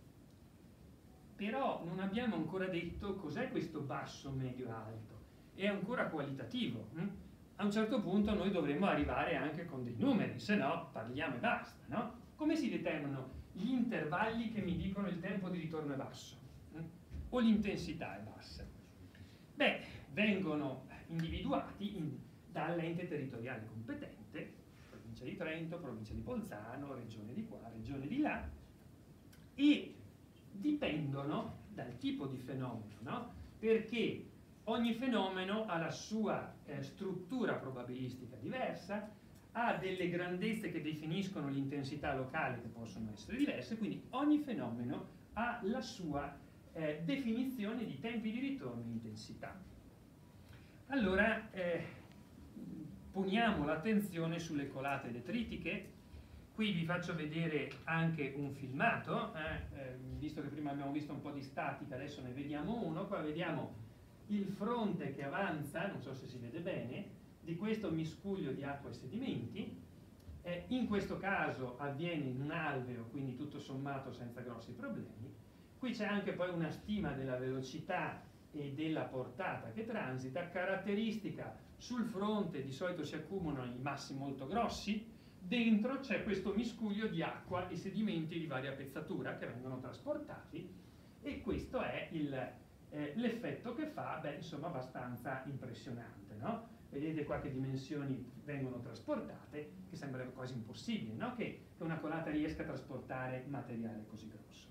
Però non abbiamo ancora detto cos'è questo basso, medio, alto. È ancora qualitativo. Hm? A un certo punto noi dovremmo arrivare anche con dei numeri, se no parliamo e basta. No? Come si determinano gli intervalli che mi dicono il tempo di ritorno è basso? Hm? O l'intensità è bassa? Beh, vengono individuati in, dall'ente territoriale competente, provincia di Trento, provincia di Bolzano, regione di qua, regione di là, e dipendono dal tipo di fenomeno, no? Perché ogni fenomeno ha la sua eh, struttura probabilistica diversa, ha delle grandezze che definiscono l'intensità locale che possono essere diverse, quindi ogni fenomeno ha la sua eh, definizione di tempi di ritorno e intensità. Allora, eh, poniamo l'attenzione sulle colate detritiche. Qui vi faccio vedere anche un filmato, eh, eh, visto che prima abbiamo visto un po' di statica, adesso ne vediamo uno. Qua vediamo il fronte che avanza, non so se si vede bene, di questo miscuglio di acqua e sedimenti. Eh, in questo caso avviene in un alveo, quindi tutto sommato senza grossi problemi. Qui c'è anche poi una stima della velocità e della portata che transita, caratteristica: sul fronte di solito si accumulano i massi molto grossi, dentro c'è questo miscuglio di acqua e sedimenti di varia pezzatura che vengono trasportati, e questo è eh, l'effetto che fa, beh, insomma, abbastanza impressionante, no? Vedete qua che dimensioni vengono trasportate, che sembra quasi impossibile, no? Che, che una colata riesca a trasportare materiale così grosso.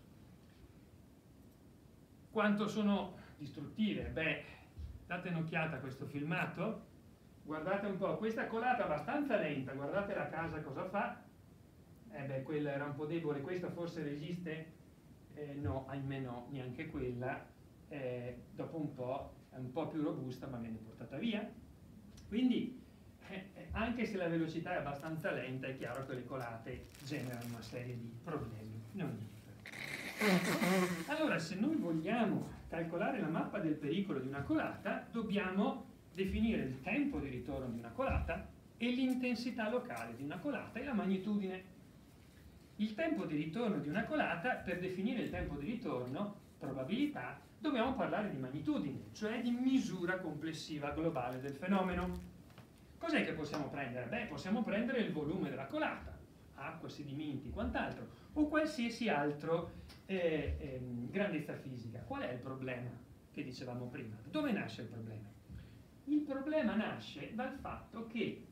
Quanto sono distruttive? Beh, date un'occhiata a questo filmato, guardate un po', questa colata abbastanza lenta, guardate la casa cosa fa. Eh beh, quella era un po' debole, questa forse resiste? Eh, no, ahimè no, neanche quella. Eh, dopo un po' è un po' più robusta, ma viene portata via. Quindi, eh, anche se la velocità è abbastanza lenta, è chiaro che le colate generano una serie di problemi. Non niente. Allora, se noi vogliamo calcolare la mappa del pericolo di una colata, dobbiamo definire il tempo di ritorno di una colata e l'intensità locale di una colata e la magnitudine. Il tempo di ritorno di una colata, per definire il tempo di ritorno, probabilità, dobbiamo parlare di magnitudine, cioè di misura complessiva globale del fenomeno. Cos'è che possiamo prendere? Beh, possiamo prendere il volume della colata, acqua, sedimenti, quant'altro, o qualsiasi altro eh, eh, grandezza fisica. Qual è il problema che dicevamo prima? Dove nasce il problema? Il problema nasce dal fatto che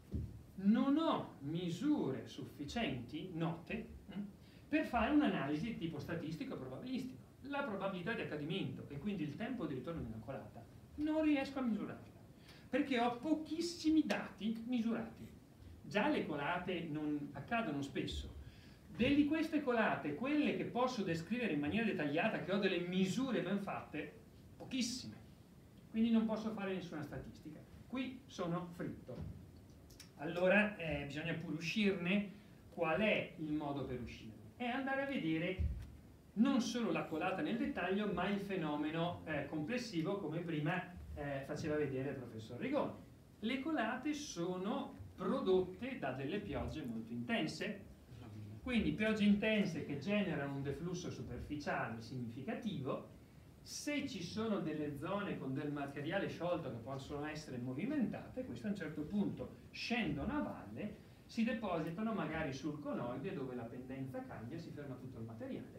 non ho misure sufficienti, note, hm, per fare un'analisi di tipo statistico e probabilistico. La probabilità di accadimento e quindi il tempo di ritorno di una colata non riesco a misurarla, perché ho pochissimi dati misurati. Già le colate non accadono spesso. Di queste colate, quelle che posso descrivere in maniera dettagliata, che ho delle misure ben fatte, pochissime. Quindi non posso fare nessuna statistica. Qui sono fritto. Allora eh, bisogna pure uscirne. Qual è il modo per uscirne? È andare a vedere non solo la colata nel dettaglio, ma il fenomeno eh, complessivo, come prima eh, faceva vedere il professor Rigoni. Le colate sono prodotte da delle piogge molto intense, quindi piogge intense che generano un deflusso superficiale significativo. Se ci sono delle zone con del materiale sciolto che possono essere movimentate, queste a un certo punto scendono a valle, si depositano magari sul conoide, dove la pendenza cambia, si ferma tutto il materiale.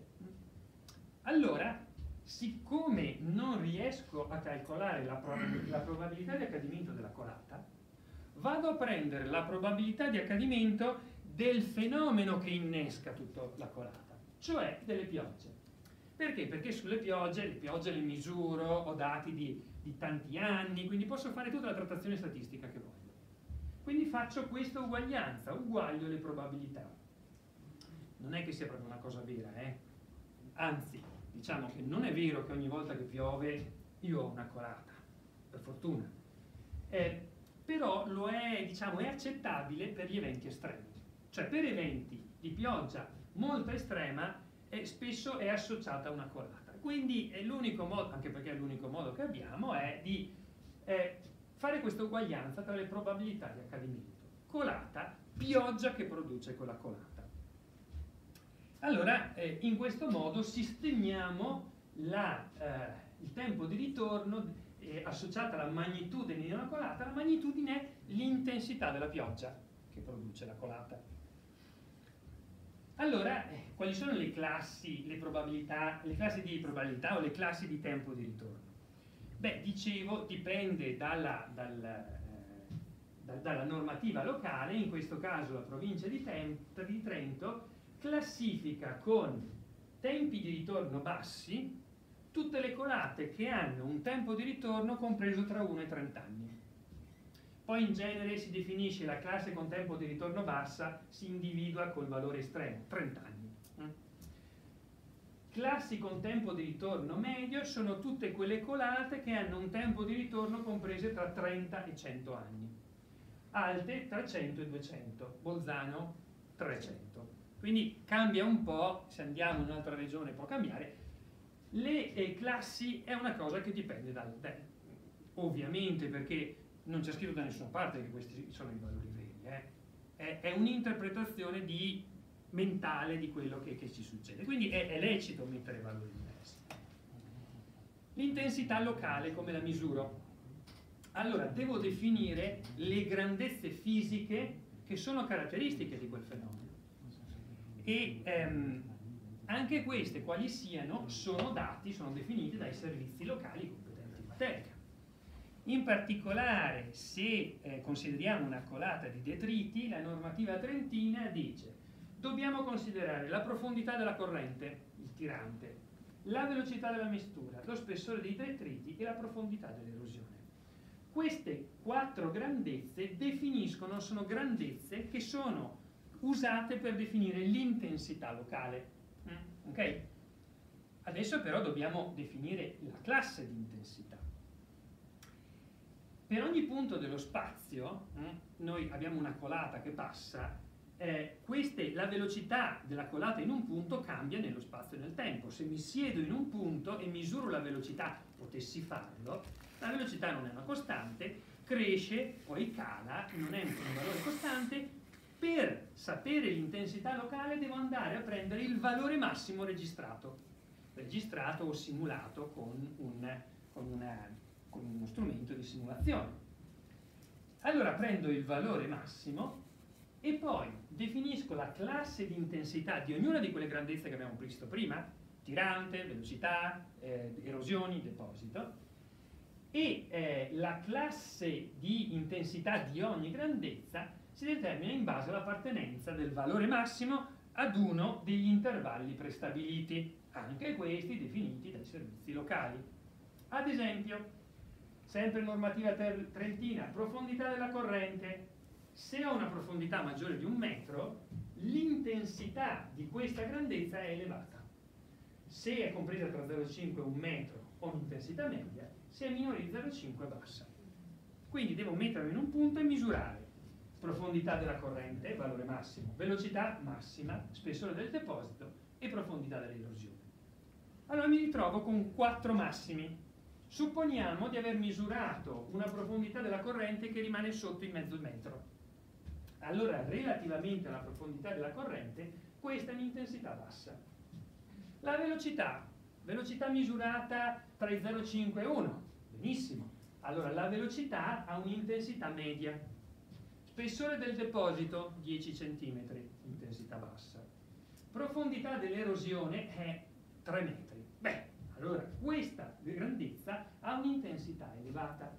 Allora, siccome non riesco a calcolare la, prob- la probabilità di accadimento della colata, vado a prendere la probabilità di accadimento del fenomeno che innesca tutta la colata, cioè delle piogge. Perché? Perché sulle piogge, le piogge le misuro, ho dati di, di tanti anni, quindi posso fare tutta la trattazione statistica che voglio. Quindi faccio questa uguaglianza, uguaglio le probabilità. Non è che sia proprio una cosa vera, eh? Anzi, diciamo che non è vero che ogni volta che piove io ho una colata, per fortuna. Eh, però lo è, diciamo, è accettabile per gli eventi estremi. Cioè per eventi di pioggia molto estrema eh, spesso è associata a una colata. Quindi è l'unico modo, anche perché è l'unico modo che abbiamo, è di eh, fare questa uguaglianza tra le probabilità di accadimento. Colata, pioggia che produce quella colata. Allora, eh, in questo modo sistemiamo la, eh, il tempo di ritorno eh, associato alla magnitudine di una colata. La magnitudine è l'intensità della pioggia che produce la colata. Allora, eh, quali sono le classi, le probabilità, le classi di probabilità o le classi di tempo di ritorno? Beh, dicevo, dipende dalla, dal, eh, da, dalla normativa locale. In questo caso la provincia di, Tem- di Trento classifica con tempi di ritorno bassi tutte le colate che hanno un tempo di ritorno compreso tra uno e trenta anni. Poi in genere si definisce la classe con tempo di ritorno bassa, si individua col valore estremo, trenta anni. Classi con tempo di ritorno medio sono tutte quelle colate che hanno un tempo di ritorno comprese tra trenta e cento anni. Alte tra cento e duecento, Bolzano trecento. Quindi cambia un po', se andiamo in un'altra regione può cambiare. Le eh, classi è una cosa che dipende dal tempo, ovviamente, perché non c'è scritto da nessuna parte che questi sono i valori veri, eh. è, è un'interpretazione di mentale di quello che, che ci succede, quindi è, è lecito mettere valori diversi. L'intensità locale come la misuro? Allora, devo definire le grandezze fisiche che sono caratteristiche di quel fenomeno e ehm, anche queste, quali siano, sono dati, sono definiti dai servizi locali competenti in materia. In particolare, se eh, consideriamo una colata di detriti, la normativa trentina dice: dobbiamo considerare la profondità della corrente, il tirante, la velocità della mistura, lo spessore dei detriti e la profondità dell'erosione. Queste quattro grandezze definiscono, sono grandezze che sono usate per definire l'intensità locale. Mm? Ok? Adesso però dobbiamo definire la classe di intensità. Per ogni punto dello spazio, mm, noi abbiamo una colata che passa. Eh, queste, la velocità della colata in un punto cambia nello spazio e nel tempo. Se mi siedo in un punto e misuro la velocità, potessi farlo, la velocità non è una costante, cresce, poi cala, non è un valore costante. Per sapere l'intensità locale devo andare a prendere il valore massimo registrato, registrato o simulato con, un, con, una, con uno strumento di simulazione. Allora prendo il valore massimo e poi definisco la classe di intensità di ognuna di quelle grandezze che abbiamo visto prima, tirante, velocità, eh, erosioni, deposito, e eh, la classe di intensità di ogni grandezza si determina in base all'appartenenza del valore massimo ad uno degli intervalli prestabiliti, anche questi definiti dai servizi locali. Ad esempio, sempre normativa trentina, profondità della corrente. Se ho una profondità maggiore di un metro, l'intensità di questa grandezza è elevata. Se è compresa tra zero virgola cinque e un metro, ho un'intensità media, se è minore di zero virgola cinque è bassa. Quindi devo mettermi in un punto e misurare profondità della corrente, valore massimo, velocità massima, spessore del deposito e profondità dell'erosione. Allora mi ritrovo con quattro massimi. Supponiamo di aver misurato una profondità della corrente che rimane sotto i mezzo metro. Allora, relativamente alla profondità della corrente, questa è un'intensità bassa. La velocità, velocità misurata tra i zero virgola cinque e uno, benissimo. Allora, la velocità ha un'intensità media. Spessore del deposito, dieci centimetri, intensità bassa. Profondità dell'erosione è tre metri. Beh, allora questa grandezza ha un'intensità elevata.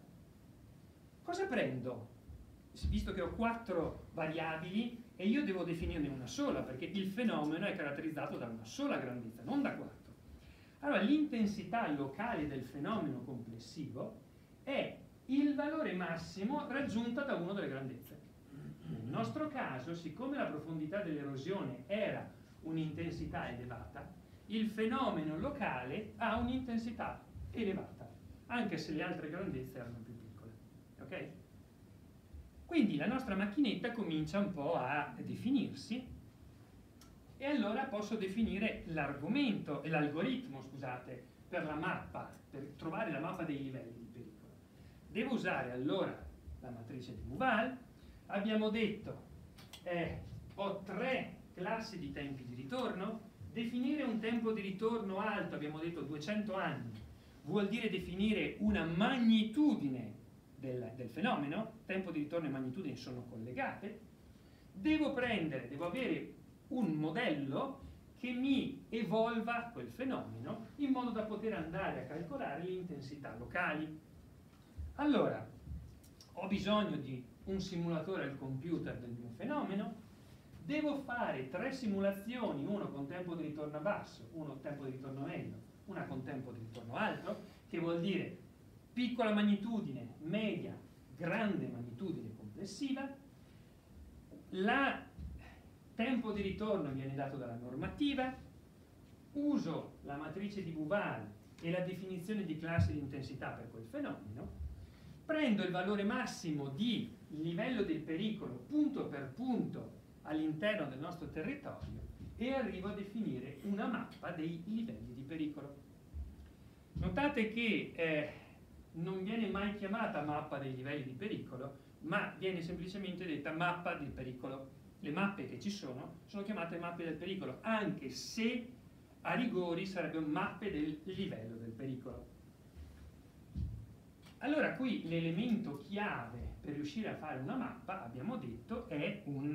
Cosa prendo? Visto che ho quattro variabili e io devo definirne una sola, perché il fenomeno è caratterizzato da una sola grandezza, non da quattro. Allora, l'intensità locale del fenomeno complessivo è il valore massimo raggiunto da una delle grandezze. Nel nostro caso, siccome la profondità dell'erosione era un'intensità elevata, il fenomeno locale ha un'intensità elevata, anche se le altre grandezze erano più piccole. Ok? Quindi la nostra macchinetta comincia un po' a definirsi e allora posso definire l'argomento e l'algoritmo, scusate, per la mappa, per trovare la mappa dei livelli di pericolo. Devo usare allora la matrice di Duval. Abbiamo detto eh, ho tre classi di tempi di ritorno. Definire un tempo di ritorno alto, abbiamo detto duecento anni, vuol dire definire una magnitudine del, del fenomeno. Tempo di ritorno e magnitudine sono collegate. Devo prendere, devo avere un modello che mi evolva quel fenomeno in modo da poter andare a calcolare le intensità locali. Allora, ho bisogno di un simulatore al computer del mio fenomeno. Devo fare tre simulazioni, uno con tempo di ritorno basso, uno con tempo di ritorno medio, una con tempo di ritorno alto, che vuol dire piccola magnitudine, media, grande magnitudine complessiva. Il tempo di ritorno viene dato dalla normativa, uso la matrice di Duval e la definizione di classe di intensità per quel fenomeno, prendo il valore massimo di livello del pericolo punto per punto all'interno del nostro territorio e arrivo a definire una mappa dei livelli di pericolo. Notate che eh, non viene mai chiamata mappa dei livelli di pericolo, ma viene semplicemente detta mappa del pericolo. Le mappe che ci sono sono chiamate mappe del pericolo, anche se a rigori sarebbero mappe del livello del pericolo. Allora qui l'elemento chiave per riuscire a fare una mappa, abbiamo detto, è un,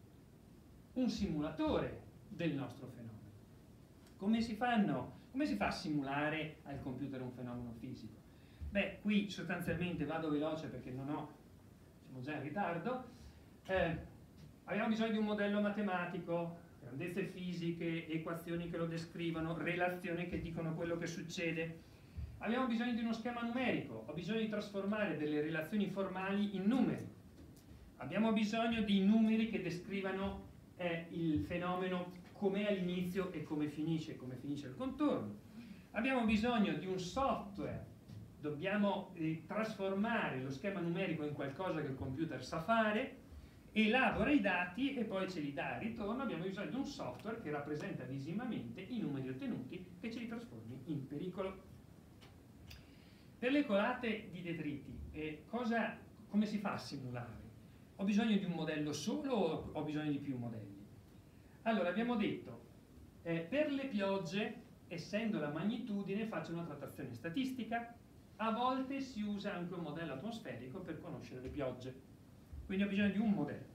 un simulatore del nostro fenomeno. Come si fanno, come si fa a simulare al computer un fenomeno fisico? Beh, qui sostanzialmente vado veloce perché non ho, siamo già in ritardo. Eh, abbiamo bisogno di un modello matematico, grandezze fisiche, equazioni che lo descrivono, relazioni che dicono quello che succede. Abbiamo bisogno di uno schema numerico, ho bisogno di trasformare delle relazioni formali in numeri. Abbiamo bisogno di numeri che descrivano eh, il fenomeno come all'inizio e come finisce, come finisce il contorno. Abbiamo bisogno di un software, dobbiamo eh, trasformare lo schema numerico in qualcosa che il computer sa fare, elabora i dati e poi ce li dà a ritorno. Abbiamo bisogno di un software che rappresenta visivamente i numeri ottenuti, che ce li trasformi in pericolo. Per le colate di detriti, eh, cosa, come si fa a simulare? Ho bisogno di un modello solo o ho bisogno di più modelli? Allora, abbiamo detto, eh, per le piogge, essendo la magnitudine, faccio una trattazione statistica, a volte si usa anche un modello atmosferico per conoscere le piogge. Quindi ho bisogno di un modello.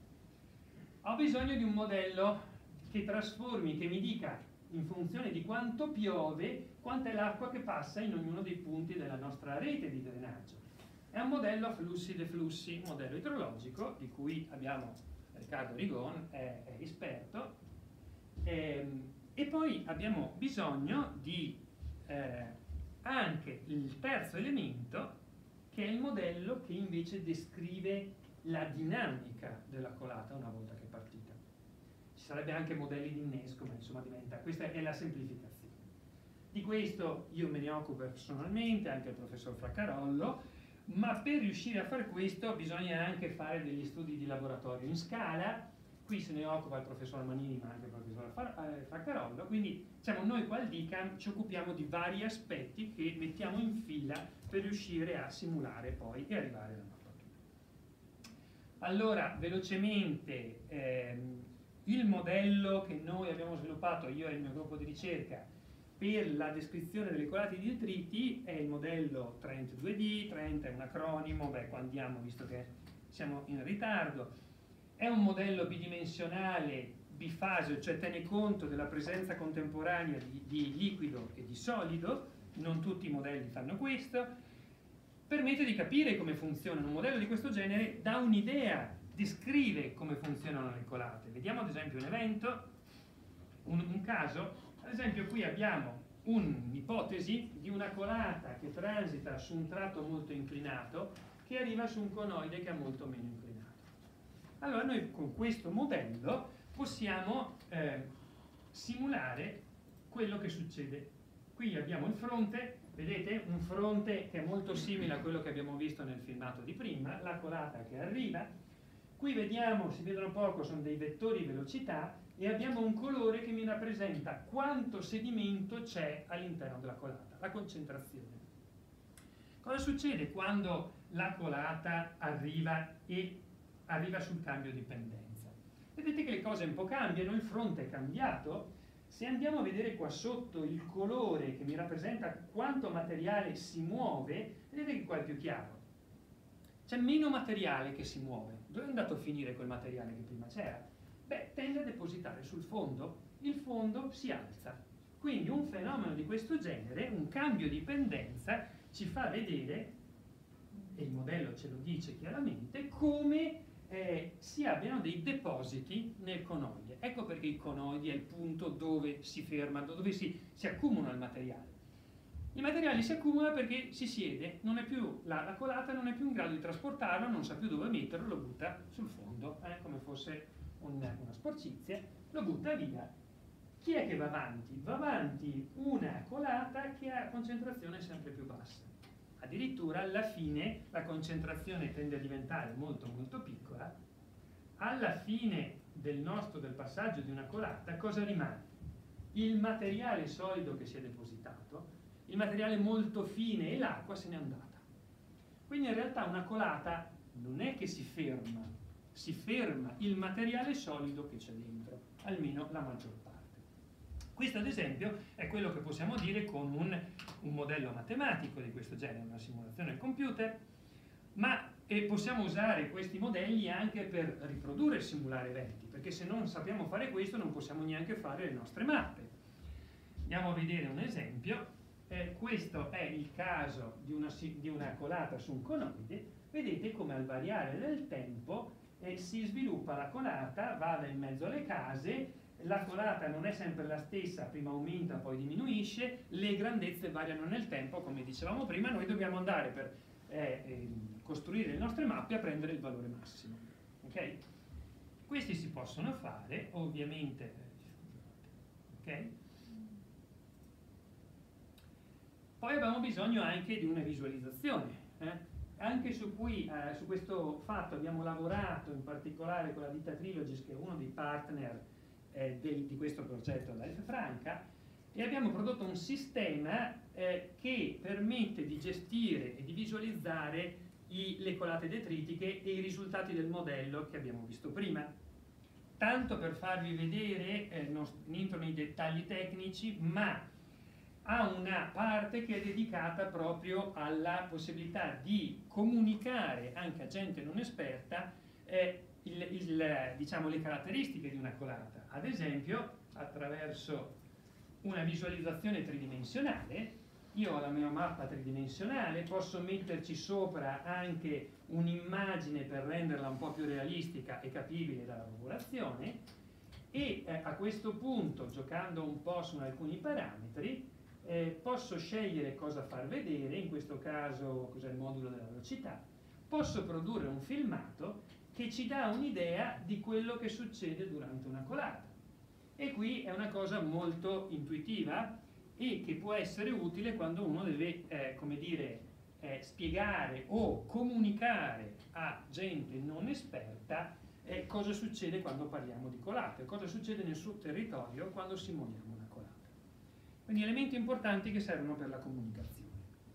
Ho bisogno di un modello che trasformi, che mi dica in funzione di quanto piove, quanta è l'acqua che passa in ognuno dei punti della nostra rete di drenaggio. È un modello a flussi e deflussi, un modello idrologico, di cui abbiamo Riccardo Rigon, è, è esperto, ehm, e poi abbiamo bisogno di eh, anche il terzo elemento, che è il modello che invece descrive la dinamica della colata una volta che è partita. Ci sarebbe anche modelli di innesco, ma insomma diventa, questa è la semplificazione. Di questo io me ne occupo personalmente, anche il professor Fraccarollo, ma per riuscire a fare questo bisogna anche fare degli studi di laboratorio in scala. Qui se ne occupa il professor Manini, ma anche il professor Fraccarollo. Quindi diciamo, noi qua al D I C A M ci occupiamo di vari aspetti che mettiamo in fila per riuscire a simulare poi e arrivare alla mappatura. Allora, velocemente, ehm, il modello che noi abbiamo sviluppato, io e il mio gruppo di ricerca, per la descrizione delle colate di detriti è il modello Trent due D. Trent è un acronimo, beh, qua andiamo visto che siamo in ritardo. È un modello bidimensionale, bifaseo, cioè tiene conto della presenza contemporanea di, di liquido e di solido. Non tutti i modelli fanno questo. Permette di capire come funziona. Un modello di questo genere dà un'idea, descrive come funzionano le colate. Vediamo ad esempio un evento, un, un caso. Ad esempio qui abbiamo un'ipotesi di una colata che transita su un tratto molto inclinato che arriva su un conoide che è molto meno inclinato. Allora noi con questo modello possiamo eh, simulare quello che succede. Qui abbiamo il fronte, vedete? Un fronte che è molto simile a quello che abbiamo visto nel filmato di prima, la colata che arriva. Qui vediamo, si vedono poco, sono dei vettori velocità e abbiamo un colore che mi rappresenta quanto sedimento c'è all'interno della colata, la concentrazione. Cosa succede quando la colata arriva e arriva sul cambio di pendenza? Vedete che le cose un po' cambiano, il fronte è cambiato. Se andiamo a vedere qua sotto il colore che mi rappresenta quanto materiale si muove, vedete che qua è più chiaro. C'è meno materiale che si muove. Dove è andato a finire quel materiale che prima c'era? Beh, tende a depositare sul fondo, il fondo si alza. Quindi un fenomeno di questo genere, un cambio di pendenza, ci fa vedere, e il modello ce lo dice chiaramente, come eh, si abbiano dei depositi nel conoide. Ecco perché il conoide è il punto dove si ferma, dove si, si accumula il materiale. Il materiale si accumula perché si siede, non è più, la, la colata non è più in grado di trasportarlo, non sa più dove metterlo, lo butta sul fondo, eh, come fosse un, una sporcizia, lo butta via Chi è che va avanti? Va avanti una colata che ha concentrazione sempre più bassa. Addirittura alla fine la concentrazione tende a diventare molto molto piccola. Alla fine del nostro del passaggio di una colata cosa rimane? Il materiale solido che si è depositato, il materiale molto fine e l'acqua se n'è andata. Quindi in realtà una colata non è che si ferma, si ferma il materiale solido che c'è dentro, almeno la maggior parte. Questo ad esempio è quello che possiamo dire con un, un modello matematico di questo genere, una simulazione al computer, ma e possiamo usare questi modelli anche per riprodurre e simulare eventi, perché se non sappiamo fare questo non possiamo neanche fare le nostre mappe. Andiamo a vedere un esempio. Eh, questo è il caso di una, di una colata su un conoide. Vedete come al variare del tempo eh, si sviluppa la colata, va in mezzo alle case. La colata non è sempre la stessa, prima aumenta poi diminuisce, le grandezze variano nel tempo, come dicevamo prima. Noi dobbiamo andare per eh, eh, costruire le nostre mappe a prendere il valore massimo. Okay? Questi si possono fare ovviamente. Okay? Poi abbiamo bisogno anche di una visualizzazione. Eh? Anche su, cui, eh, su questo fatto abbiamo lavorato in particolare con la ditta Trilogis, che è uno dei partner eh, del, di questo progetto alla F Franca, e abbiamo prodotto un sistema eh, che permette di gestire e di visualizzare i, le colate detritiche e i risultati del modello che abbiamo visto prima. Tanto per farvi vedere, eh, non entro nei dettagli tecnici, ma ha una parte che è dedicata proprio alla possibilità di comunicare anche a gente non esperta eh, il, il, diciamo, le caratteristiche di una colata. Ad esempio, attraverso una visualizzazione tridimensionale, io ho la mia mappa tridimensionale, posso metterci sopra anche un'immagine per renderla un po' più realistica e capibile dalla popolazione, e eh, a questo punto, giocando un po' su alcuni parametri, Eh, posso scegliere cosa far vedere, in questo caso cos'è il modulo della velocità, posso produrre un filmato che ci dà un'idea di quello che succede durante una colata. E qui è una cosa molto intuitiva e che può essere utile quando uno deve, eh, come dire, eh, spiegare o comunicare a gente non esperta eh, cosa succede quando parliamo di colate, cosa succede nel suo territorio quando simuliamo una colata. Quindi elementi importanti che servono per la comunicazione.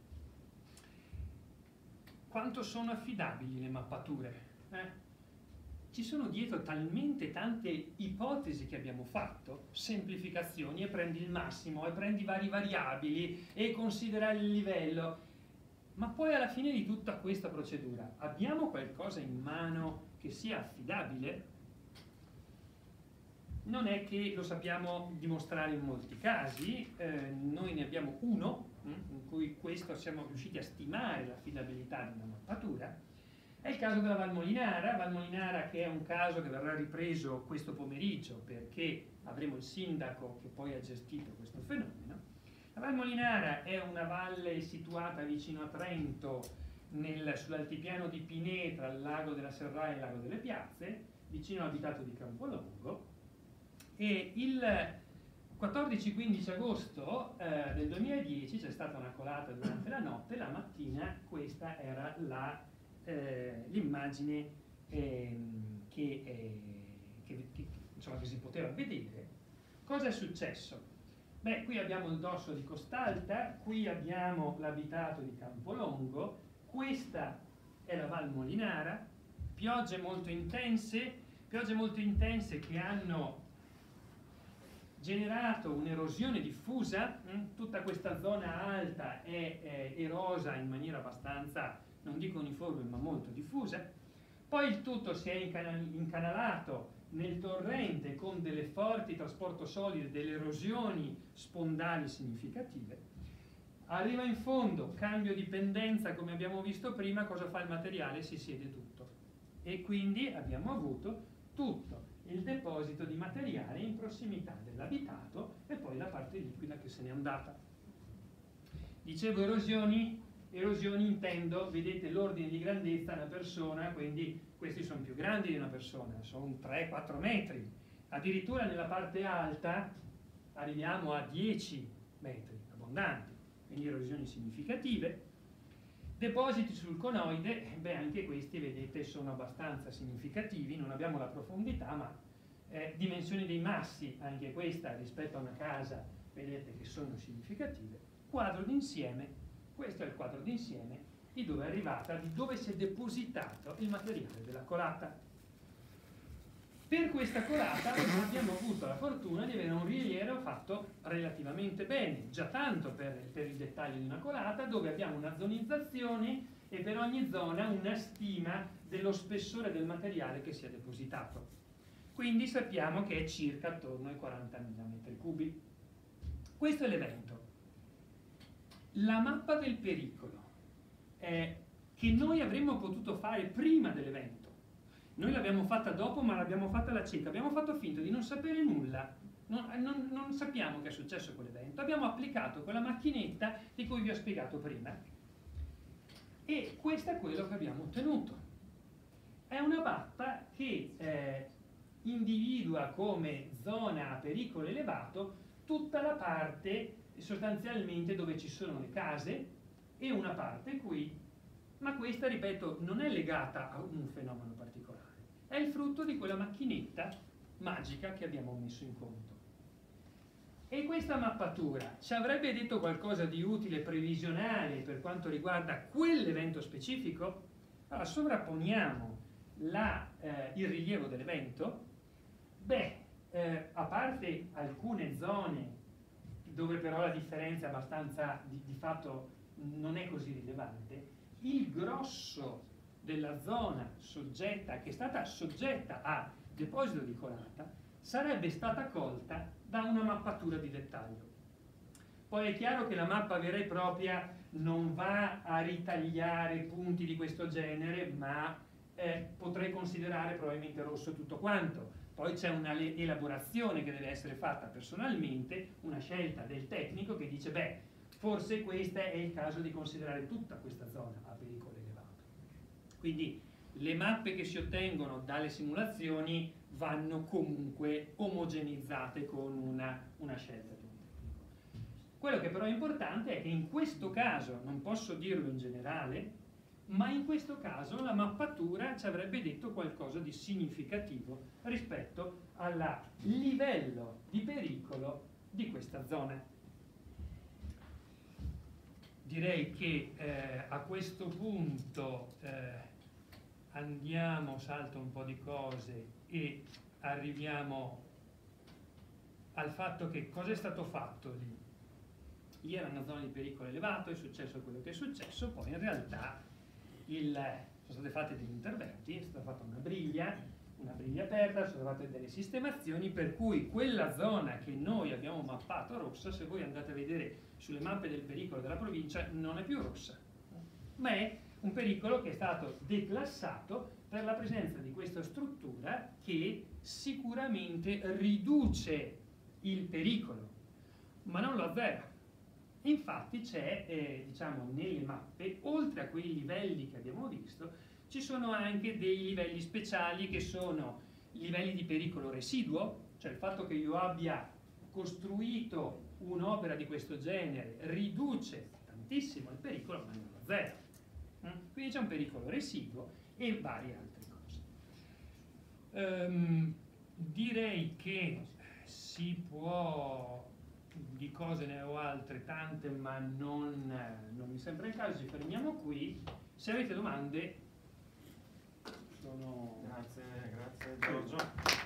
Quanto sono affidabili le mappature? Eh? Ci sono dietro talmente tante ipotesi che abbiamo fatto, semplificazioni, e prendi il massimo, e prendi vari variabili, e considera il livello. Ma poi alla fine di tutta questa procedura abbiamo qualcosa in mano che sia affidabile? Non è che lo sappiamo dimostrare in molti casi, eh, noi ne abbiamo uno mh, in cui questo siamo riusciti a stimare l'affidabilità di una mappatura. È il caso della Val Molinara, Val Molinara che è un caso che verrà ripreso questo pomeriggio perché avremo il sindaco che poi ha gestito questo fenomeno. La Val Molinara è una valle situata vicino a Trento, sull'altipiano di Pinè, tra il lago della Serraia e il lago delle Piazze, vicino all'abitato di Campolongo. E il quattordici quindici agosto eh, del duemiladieci c'è stata una colata durante la notte, la mattina questa era eh, l'immagine eh, che, eh, che, che, insomma, che si poteva vedere. Cosa è successo? Beh, qui abbiamo il dosso di Costalta, qui abbiamo l'abitato di Campolongo, questa è la Val Molinara, piogge molto intense, piogge molto intense che hanno generato un'erosione diffusa, mh? Tutta questa zona alta è eh, erosa in maniera abbastanza, non dico uniforme, ma molto diffusa. Poi il tutto si è incanal incanalato nel torrente con delle forti trasporto solide, delle erosioni spondali significative. Arriva in fondo, cambio di pendenza come abbiamo visto prima, cosa fa il materiale? Si siede tutto. E quindi abbiamo avuto tutto il deposito di materiale in prossimità dell'abitato e poi la parte liquida che se n'è andata. Dicevo erosioni, erosioni intendo, vedete l'ordine di grandezza di una persona, quindi questi sono più grandi di una persona, sono tre quattro metri. Addirittura nella parte alta arriviamo a dieci metri abbondanti, quindi erosioni significative. Depositi sul conoide, beh, anche questi vedete sono abbastanza significativi, non abbiamo la profondità, ma eh, dimensioni dei massi, anche questa rispetto a una casa, vedete che sono significative. Quadro d'insieme, questo è il quadro d'insieme di dove è arrivata, di dove si è depositato il materiale della colata. Per questa colata abbiamo avuto la fortuna di avere un rilievo fatto relativamente bene, già tanto per, per il dettaglio di una colata, dove abbiamo una zonizzazione e per ogni zona una stima dello spessore del materiale che si è depositato. Quindi sappiamo che è circa attorno ai quarantamila metri cubi. Questo è l'evento. La mappa del pericolo eh, che noi avremmo potuto fare prima dell'evento. Noi l'abbiamo fatta dopo, ma l'abbiamo fatta alla cieca. Abbiamo fatto finta di non sapere nulla. Non, non, non sappiamo che è successo quell'evento. Abbiamo applicato quella macchinetta di cui vi ho spiegato prima. E questo è quello che abbiamo ottenuto. È una mappa che eh, individua come zona a pericolo elevato tutta la parte sostanzialmente dove ci sono le case e una parte qui. Ma questa, ripeto, non è legata a un fenomeno particolare, è il frutto di quella macchinetta magica che abbiamo messo in conto. E questa mappatura ci avrebbe detto qualcosa di utile previsionale per quanto riguarda quell'evento specifico? Allora, sovrapponiamo la, eh, il rilievo dell'evento. Beh, eh, a parte alcune zone dove però la differenza è abbastanza, di, di fatto non è così rilevante, il grosso della zona soggetta, che è stata soggetta a deposito di colata, sarebbe stata colta da una mappatura di dettaglio. Poi è chiaro che la mappa vera e propria non va a ritagliare punti di questo genere, ma eh, potrei considerare probabilmente rosso tutto quanto. Poi c'è una elaborazione che deve essere fatta personalmente, una scelta del tecnico che dice, beh, forse questo è il caso di considerare tutta questa zona a pericolo elevato. Quindi le mappe che si ottengono dalle simulazioni vanno comunque omogenizzate con una, una scelta di un tecnico. Quello che però è importante è che in questo caso, non posso dirlo in generale, ma in questo caso la mappatura ci avrebbe detto qualcosa di significativo rispetto al livello di pericolo di questa zona. Direi che eh, a questo punto eh, andiamo, salto un po' di cose e arriviamo al fatto che cosa è stato fatto lì. Lì era una zona di pericolo elevato, è successo quello che è successo, poi in realtà il, sono state fatte degli interventi, è stata fatta una briglia, una briglia aperta, sono fatte delle sistemazioni per cui quella zona che noi abbiamo mappato rossa, se voi andate a vedere sulle mappe del pericolo della provincia, non è più rossa, ma è un pericolo che è stato declassato per la presenza di questa struttura che sicuramente riduce il pericolo, ma non lo azzera. Infatti c'è, eh, diciamo, nelle mappe, oltre a quei livelli che abbiamo visto, ci sono anche dei livelli speciali che sono livelli di pericolo residuo, cioè il fatto che io abbia costruito un'opera di questo genere riduce tantissimo il pericolo, ma non lo azzera. Mm? Quindi c'è un pericolo residuo e varie altre cose. Um, direi che si può... di cose ne ho altre tante, ma non, non mi sembra il caso, ci fermiamo qui. Se avete domande sono... Grazie, grazie Giorgio.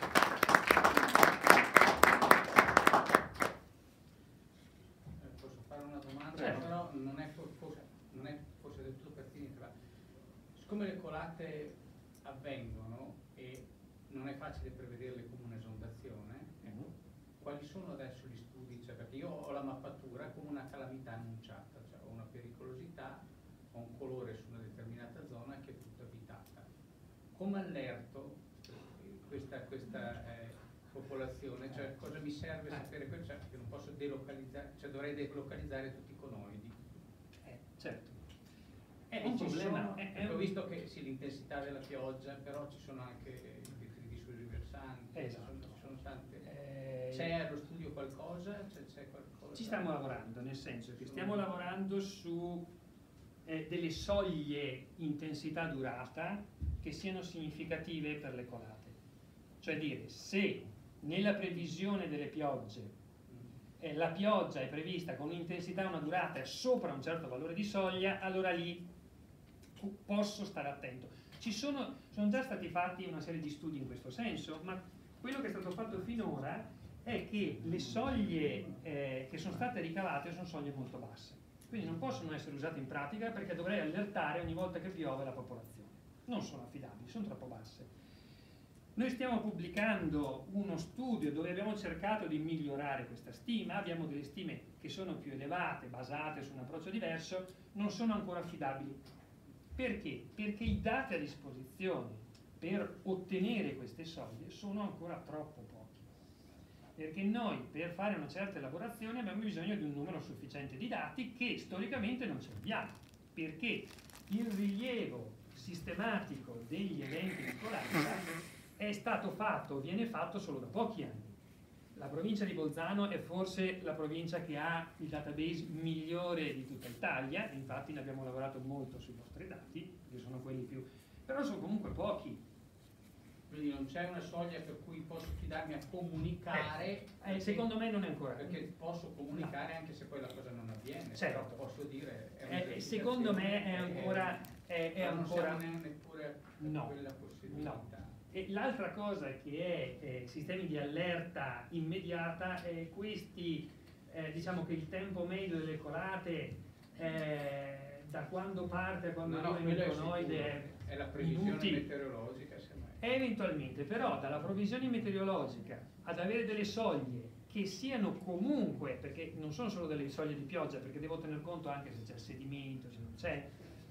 Eh, posso fare una domanda? Certo. Però non è, forse, non è forse del tutto pertinente, ma siccome le colate avvengono e non è facile prevederle come un'esondazione, ecco, quali sono adesso gli studi? Cioè, perché io ho la mappatura come una calamità annunciata, cioè ho una pericolosità, ho un colore su una determinata zona che è tutta abitata. Come allerto questa, questa eh, popolazione? Cioè, cosa mi serve sapere questo? Cioè, che non posso delocalizzare, cioè dovrei delocalizzare tutti i conoidi. Eh, certo. È E un ci problema. sono, È, è ecco, un... visto che sì, l'intensità della pioggia, però ci sono anche i detriti sui riversanti. pulsanti, Esatto. ci sono tante. Eh, C'è allo studio qualcosa? C'è, c'è qualcosa? Ci stiamo lavorando, nel senso che stiamo lavorando su eh, delle soglie intensità-durata che siano significative per le colate. Cioè dire, se nella previsione delle piogge eh, la pioggia è prevista con un'intensità e una durata sopra un certo valore di soglia, allora lì posso stare attento. Ci sono, sono già stati fatti una serie di studi in questo senso, ma quello che è stato fatto finora è che le soglie eh, che sono state ricavate sono soglie molto basse, quindi non possono essere usate in pratica perché dovrei allertare ogni volta che piove la popolazione. Non sono affidabili, sono troppo basse. Noi stiamo pubblicando uno studio dove abbiamo cercato di migliorare questa stima, abbiamo delle stime che sono più elevate, basate su un approccio diverso, non sono ancora affidabili. Perché? Perché i dati a disposizione per ottenere queste soglie sono ancora troppo pochi. Perché noi per fare una certa elaborazione abbiamo bisogno di un numero sufficiente di dati che storicamente non ce l'abbiamo. Perché il rilievo sistematico degli eventi di colata è stato fatto, viene fatto solo da pochi anni. La provincia di Bolzano è forse la provincia che ha il database migliore di tutta Italia, infatti ne abbiamo lavorato molto sui vostri dati, che sono quelli più, però sono comunque pochi. Quindi non c'è una soglia per cui posso fidarmi a comunicare? Eh, eh, secondo me non è ancora. Perché posso comunicare no. anche se poi la cosa non avviene, certo. però posso dire... È eh, secondo me è ancora... È, è ancora non neppure no, quella possibilità. No. E l'altra cosa che è eh, sistemi di allerta immediata è questi, eh, diciamo che il tempo medio delle colate eh, da quando parte a quando no, arriva no, il conoide è, è la previsione minuti. meteorologica semmai. Eventualmente, però dalla provvisione meteorologica ad avere delle soglie che siano comunque, perché non sono solo delle soglie di pioggia, perché devo tener conto anche se c'è sedimento, se non c'è,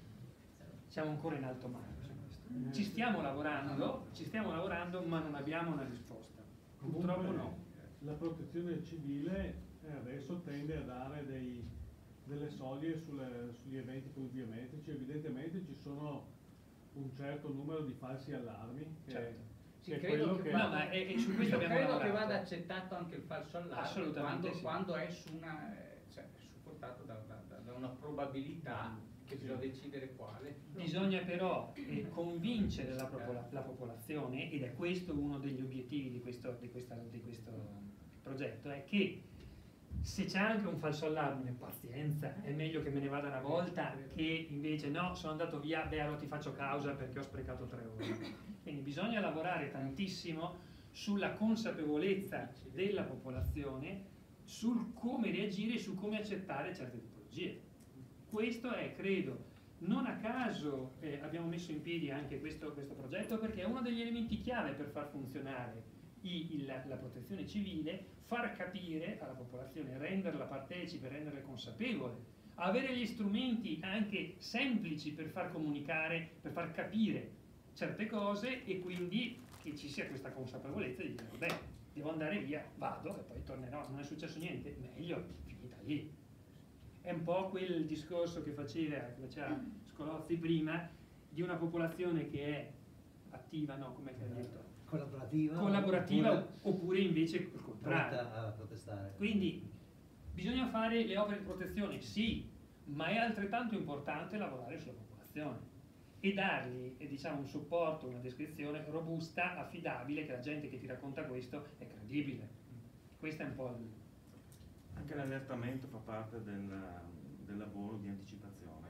siamo ancora in alto mare. Ci stiamo lavorando, ci stiamo lavorando, ma non abbiamo una risposta. Purtroppo Comunque, no. La protezione civile eh, adesso tende a dare dei, delle soglie sulle, sugli eventi pluviometrici. Evidentemente ci sono un certo numero di falsi allarmi. Che, certo. Sì, che credo che, che no, ma è, è su questo abbiamo credo lavorato. che vada accettato anche il falso allarme Assolutamente quando, sì. quando è, su una, cioè, supportato da, da, da una probabilità che bisogna decidere quale. Bisogna però eh, convincere la, popola la popolazione, ed è questo uno degli obiettivi di questo, di questa, di questo progetto, è che se c'è anche un falso allarme, pazienza, è meglio che me ne vada una volta che invece no, sono andato via, beh allora ti faccio causa perché ho sprecato tre ore. Quindi bisogna lavorare tantissimo sulla consapevolezza della popolazione, sul come reagire e su come accettare certe tipologie. Questo è, credo, non a caso eh, abbiamo messo in piedi anche questo, questo progetto, perché è uno degli elementi chiave per far funzionare i, il, la protezione civile, far capire alla popolazione, renderla partecipe, renderla consapevole, avere gli strumenti anche semplici per far comunicare, per far capire certe cose, e quindi che ci sia questa consapevolezza di dire, vabbè, devo andare via, vado e poi tornerò, non è successo niente, meglio, finita lì. È un po' quel discorso che faceva, che faceva Scolozzi prima, di una popolazione che è attiva, no, come che ha detto? Collaborativa, collaborativa oppure, oppure invece il contrario. A protestare. Quindi bisogna fare le opere di protezione, sì, ma è altrettanto importante lavorare sulla popolazione e dargli eh, diciamo, un supporto, una descrizione robusta, affidabile, che la gente che ti racconta questo è credibile. Questo è un po' il... Anche l'allertamento fa parte del, del lavoro di anticipazione.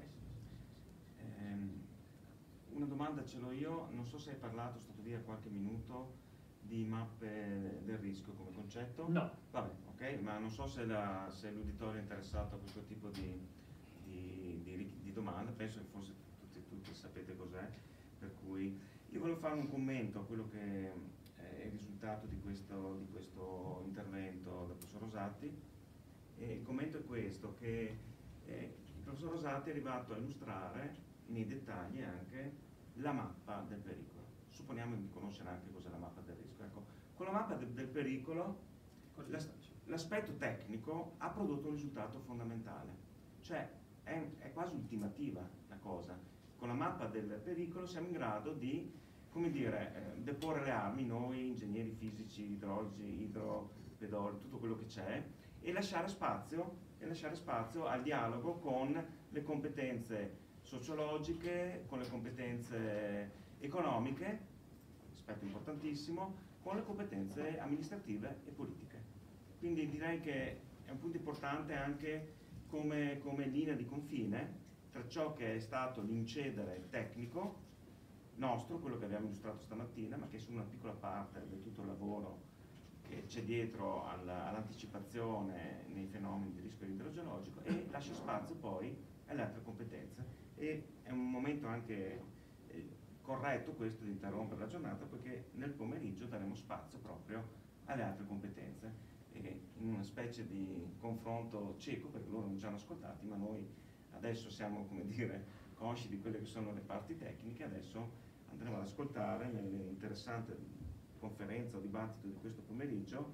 Ehm, una domanda ce l'ho io, non so se hai parlato, è stato via qualche minuto, di mappe del rischio come concetto? No. Vabbè, ok, ma non so se, la, se l'uditorio è interessato a questo tipo di, di, di, di domanda, penso che forse tutti, tutti sapete cos'è, per cui io volevo fare un commento a quello che è il risultato di questo, di questo intervento del professor Rosati. E il commento è questo, che eh, il professor Rosati è arrivato a illustrare nei dettagli anche la mappa del pericolo. Supponiamo di conoscere anche cos'è la mappa del rischio. Ecco, con la mappa de del pericolo l'aspetto tecnico ha prodotto un risultato fondamentale, cioè è, è quasi ultimativa la cosa. Con la mappa del pericolo siamo in grado di come dire, eh, deporre le armi, noi ingegneri fisici, idrologi, idropedologi, tutto quello che c'è, e lasciare spazio, e lasciare spazio al dialogo con le competenze sociologiche, con le competenze economiche, aspetto importantissimo, con le competenze amministrative e politiche. Quindi direi che è un punto importante anche come, come linea di confine tra ciò che è stato l'incedere tecnico nostro, quello che abbiamo illustrato stamattina, ma che è solo una piccola parte del tutto il lavoro che c'è dietro all'anticipazione nei fenomeni di rischio idrogeologico, e lascia spazio poi alle altre competenze. E è un momento anche eh, corretto questo di interrompere la giornata, perché nel pomeriggio daremo spazio proprio alle altre competenze, e in una specie di confronto cieco, perché loro non ci hanno ascoltati, ma noi adesso siamo, come dire, consci di quelle che sono le parti tecniche. Adesso andremo ad ascoltare nell'interessante conferenza o dibattito di questo pomeriggio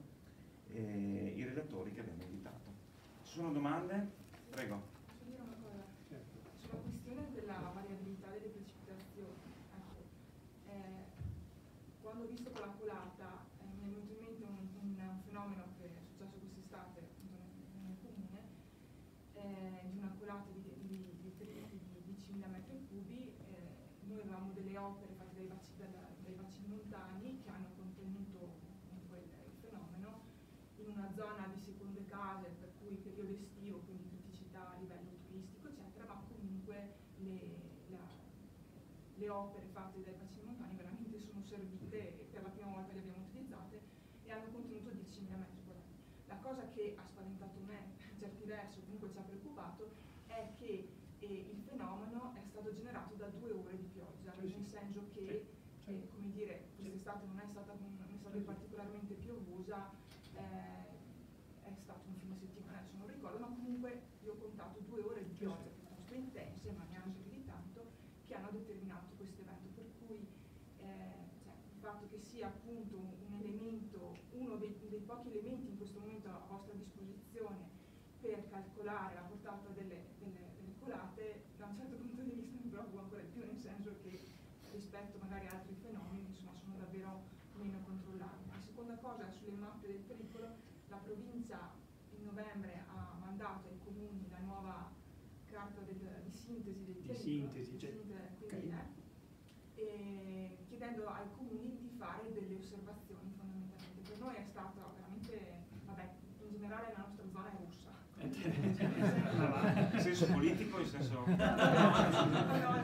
eh, i relatori che abbiamo invitato. Ci sono domande? Prego. Posso dire una cosa? Certo. Sulla questione della variabilità delle precipitazioni, ecco, eh, quando ho visto quella colata eh, mi è venuto in mente un, un fenomeno che è successo quest'estate appunto nel, nel comune, eh, di una colata di, di, di, di, di diecimila metri cubi. Eh, noi avevamo delle opere fatte dai bacini, dalla, dai bacini montani che hanno contenuto comunque il, il fenomeno in una zona di seconde case, per cui periodo estivo, quindi criticità a livello turistico eccetera, ma comunque le, la, le opere fatte dai bacini montani veramente sono servite e per la prima volta le abbiamo utilizzate e hanno contenuto diecimila metri quadrati. La cosa che ha spaventato me, per certi versi, comunque ci ha preoccupato, è che eh, il fenomeno è stato generato da due ore di pioggia, nel senso che, eh, come dire, quest'estate non è stata, non è stata particolarmente piovosa, eh, è stato un fine settimana, adesso non ricordo, ma comunque io ho contato due ore di pioggia piuttosto intense, ma neanche più di tanto, che hanno determinato questo evento, per cui eh, cioè, il fatto che sia appunto un elemento, uno dei, dei pochi elementi in questo momento a vostra disposizione per calcolare la portata delle, delle, delle colate, da un certo punto di vista mi preoccupa ancora di più, nel senso che rispetto magari a altri fenomeni insomma sono davvero meno controllabili. La seconda cosa, sulle mappe del pericolo, la provincia in novembre ha mandato ai comuni la nuova carta del, di sintesi del pericolo, di sintesi, di cioè, sintesi quindi, eh, e chiedendo ai comuni di fare delle osservazioni fondamentalmente. Per noi è stato veramente, vabbè, in generale la nostra zona è rossa. In senso politico, in senso... No, no, no, no,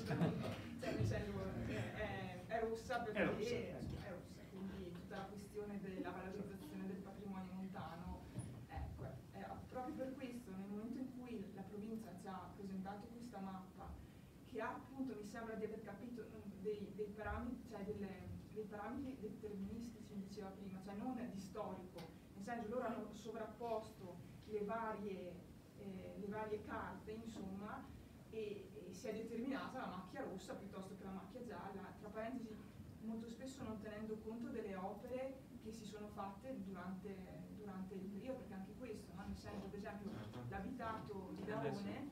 cioè, nel senso, è, è rossa perché è rossa, è, è rossa, quindi tutta la questione della valorizzazione del patrimonio montano, ecco, è, proprio per questo, nel momento in cui la provincia ci ha presentato questa mappa, che ha appunto, mi sembra di aver capito, dei, dei parametri, cioè delle, dei parametri deterministici, mi diceva prima, cioè non di storico, nel senso loro hanno sovrapposto le varie, eh, le varie carte, insomma, e, e si è determinata la macchia rossa piuttosto che la macchia gialla, tra parentesi molto spesso non tenendo conto delle opere che si sono fatte durante, durante il periodo, perché anche questo, no? Nel senso, ad esempio, l'abitato di Laone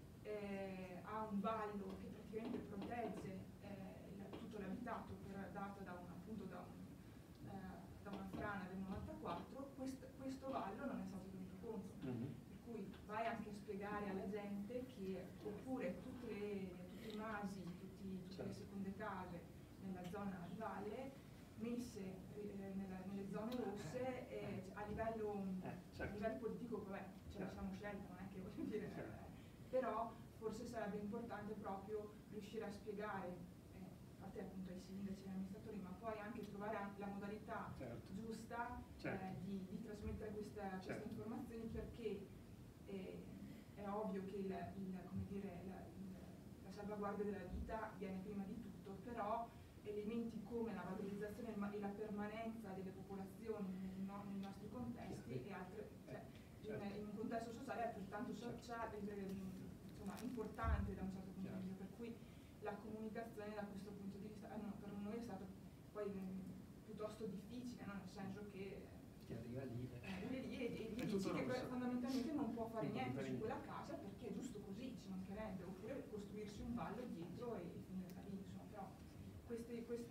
eh, ha un vallo che praticamente protegge eh, la, tutto l'abitato dato da, un, appunto, da, un, eh, da una frana del novantaquattro, Quest, questo vallo non è stato tenuto conto, mm-hmm. Per cui vai anche a spiegare alla gente che, oppure tutte le, tutti i masi, tutti, tutte le seconde case nella zona di valle messe eh, nella, nelle zone rosse eh, a, livello, eh, certo. a livello politico, vabbè, ce la siamo scelta, non è che voglio dire, certo. eh, però forse sarebbe importante proprio riuscire a spiegare, eh, a parte appunto ai sindaci e agli amministratori, ma poi anche trovare anche la modalità certo. giusta certo. Eh, di, di trasmettere questa, certo. queste informazioni, perché eh, è ovvio che il, il, come dire, la, il, la salvaguardia della vita viene prima di tutto, però elementi come la valorizzazione e la permanenza delle popolazioni nei, no, nei nostri contesti e altre, cioè, certo. in, in un contesto sociale altrettanto sociale, insomma, importante da un certo punto di vista, per cui la comunicazione da questo punto di vista eh, no, per noi è stato poi mh, piuttosto difficile, no? Nel senso che ti arriva lì eh, lì e, e dici che rosso. Fondamentalmente non può fare niente su quella casa perché è giusto così, ci mancherebbe, oppure costruirsi un vallo dietro e finire da lì, insomma, però questi, questi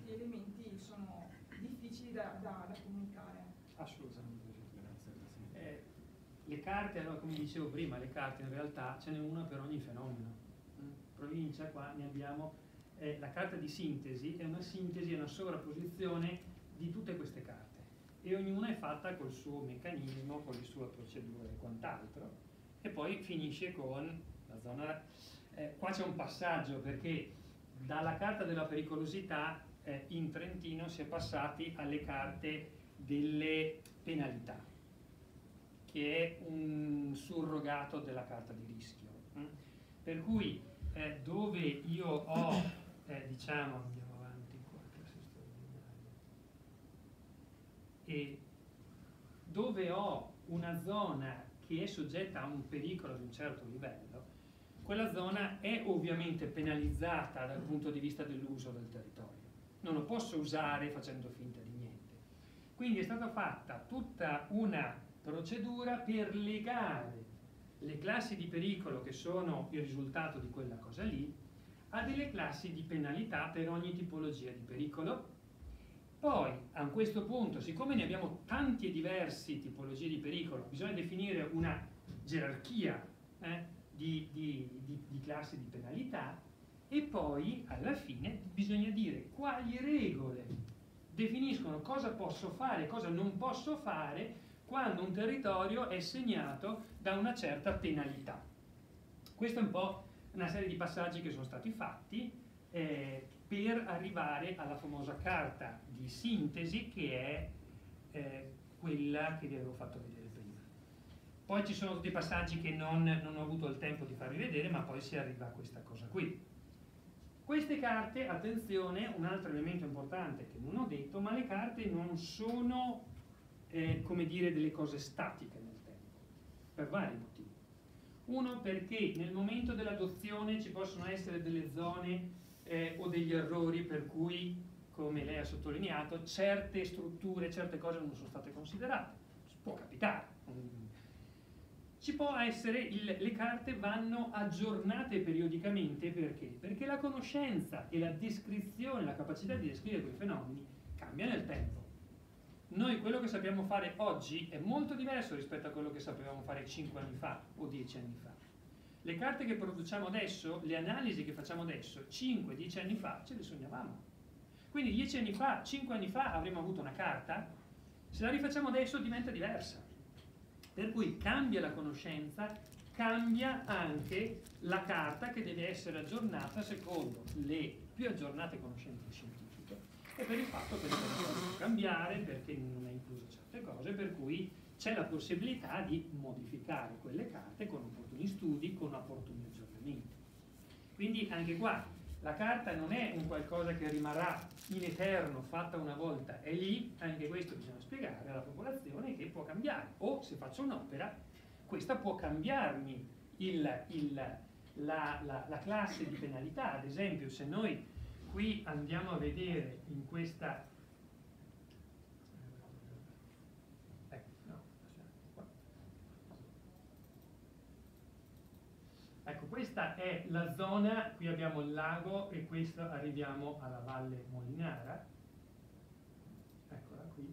questi elementi sono difficili da, da, da comunicare. Assolutamente. Eh, le carte, allora, come dicevo prima, le carte in realtà ce n'è una per ogni fenomeno. In provincia qua ne abbiamo, eh, la carta di sintesi è una sintesi, è una sovrapposizione di tutte queste carte e ognuna è fatta col suo meccanismo, con le sue procedure e quant'altro, e poi finisce con la zona. Eh, qua c'è un passaggio, perché dalla carta della pericolosità eh, in Trentino si è passati alle carte delle penalità, che è un surrogato della carta di rischio. Mm? Per cui eh, dove io ho, eh, diciamo, andiamo avanti qua, classe straordinaria, e dove ho una zona che è soggetta a un pericolo di un certo livello, quella zona è ovviamente penalizzata dal punto di vista dell'uso del territorio. Non lo posso usare facendo finta di niente. Quindi è stata fatta tutta una procedura per legare le classi di pericolo, che sono il risultato di quella cosa lì, a delle classi di penalità per ogni tipologia di pericolo. Poi, a questo punto, siccome ne abbiamo tanti e diversi tipologie di pericolo, bisogna definire una gerarchia eh, di, di, di, di classi di penalità, e poi, alla fine, bisogna dire quali regole definiscono cosa posso fare e cosa non posso fare quando un territorio è segnato da una certa penalità. Questa è un po' una serie di passaggi che sono stati fatti eh, per arrivare alla famosa carta di sintesi, che è eh, quella che vi avevo fatto vedere prima. Poi ci sono tutti i passaggi che non, non ho avuto il tempo di farvi vedere, ma poi si arriva a questa cosa qui. Queste carte, attenzione, un altro elemento importante che non ho detto, ma le carte non sono, eh, come dire, delle cose statiche nel tempo, per vari motivi. Uno, perché nel momento dell'adozione ci possono essere delle zone eh, o degli errori per cui, come lei ha sottolineato, certe strutture, certe cose non sono state considerate. Può capitare. Ci può essere, il, le carte vanno aggiornate periodicamente, perché? Perché la conoscenza e la descrizione, la capacità di descrivere quei fenomeni cambia nel tempo. Noi quello che sappiamo fare oggi è molto diverso rispetto a quello che sapevamo fare cinque anni fa o dieci anni fa. Le carte che produciamo adesso, le analisi che facciamo adesso, cinque dieci anni fa ce le sognavamo. Quindi dieci anni fa, cinque anni fa avremmo avuto una carta, se la rifacciamo adesso diventa diversa. Per cui cambia la conoscenza, cambia anche la carta, che deve essere aggiornata secondo le più aggiornate conoscenze scientifiche e per il fatto che le cose possono cambiare, perché non è incluso certe cose, per cui c'è la possibilità di modificare quelle carte con opportuni studi, con opportuni aggiornamenti. Quindi anche qua la carta non è un qualcosa che rimarrà in eterno, fatta una volta, è lì, anche questo bisogna spiegare alla popolazione che può cambiare, o se faccio un'opera, questa può cambiarmi il, il, la, la, la classe di penalità. Ad esempio, se noi qui andiamo a vedere in questa, ecco, no, qua. Ecco, questa è la zona, qui abbiamo il lago e questo arriviamo alla Valle Molinara, eccola qui.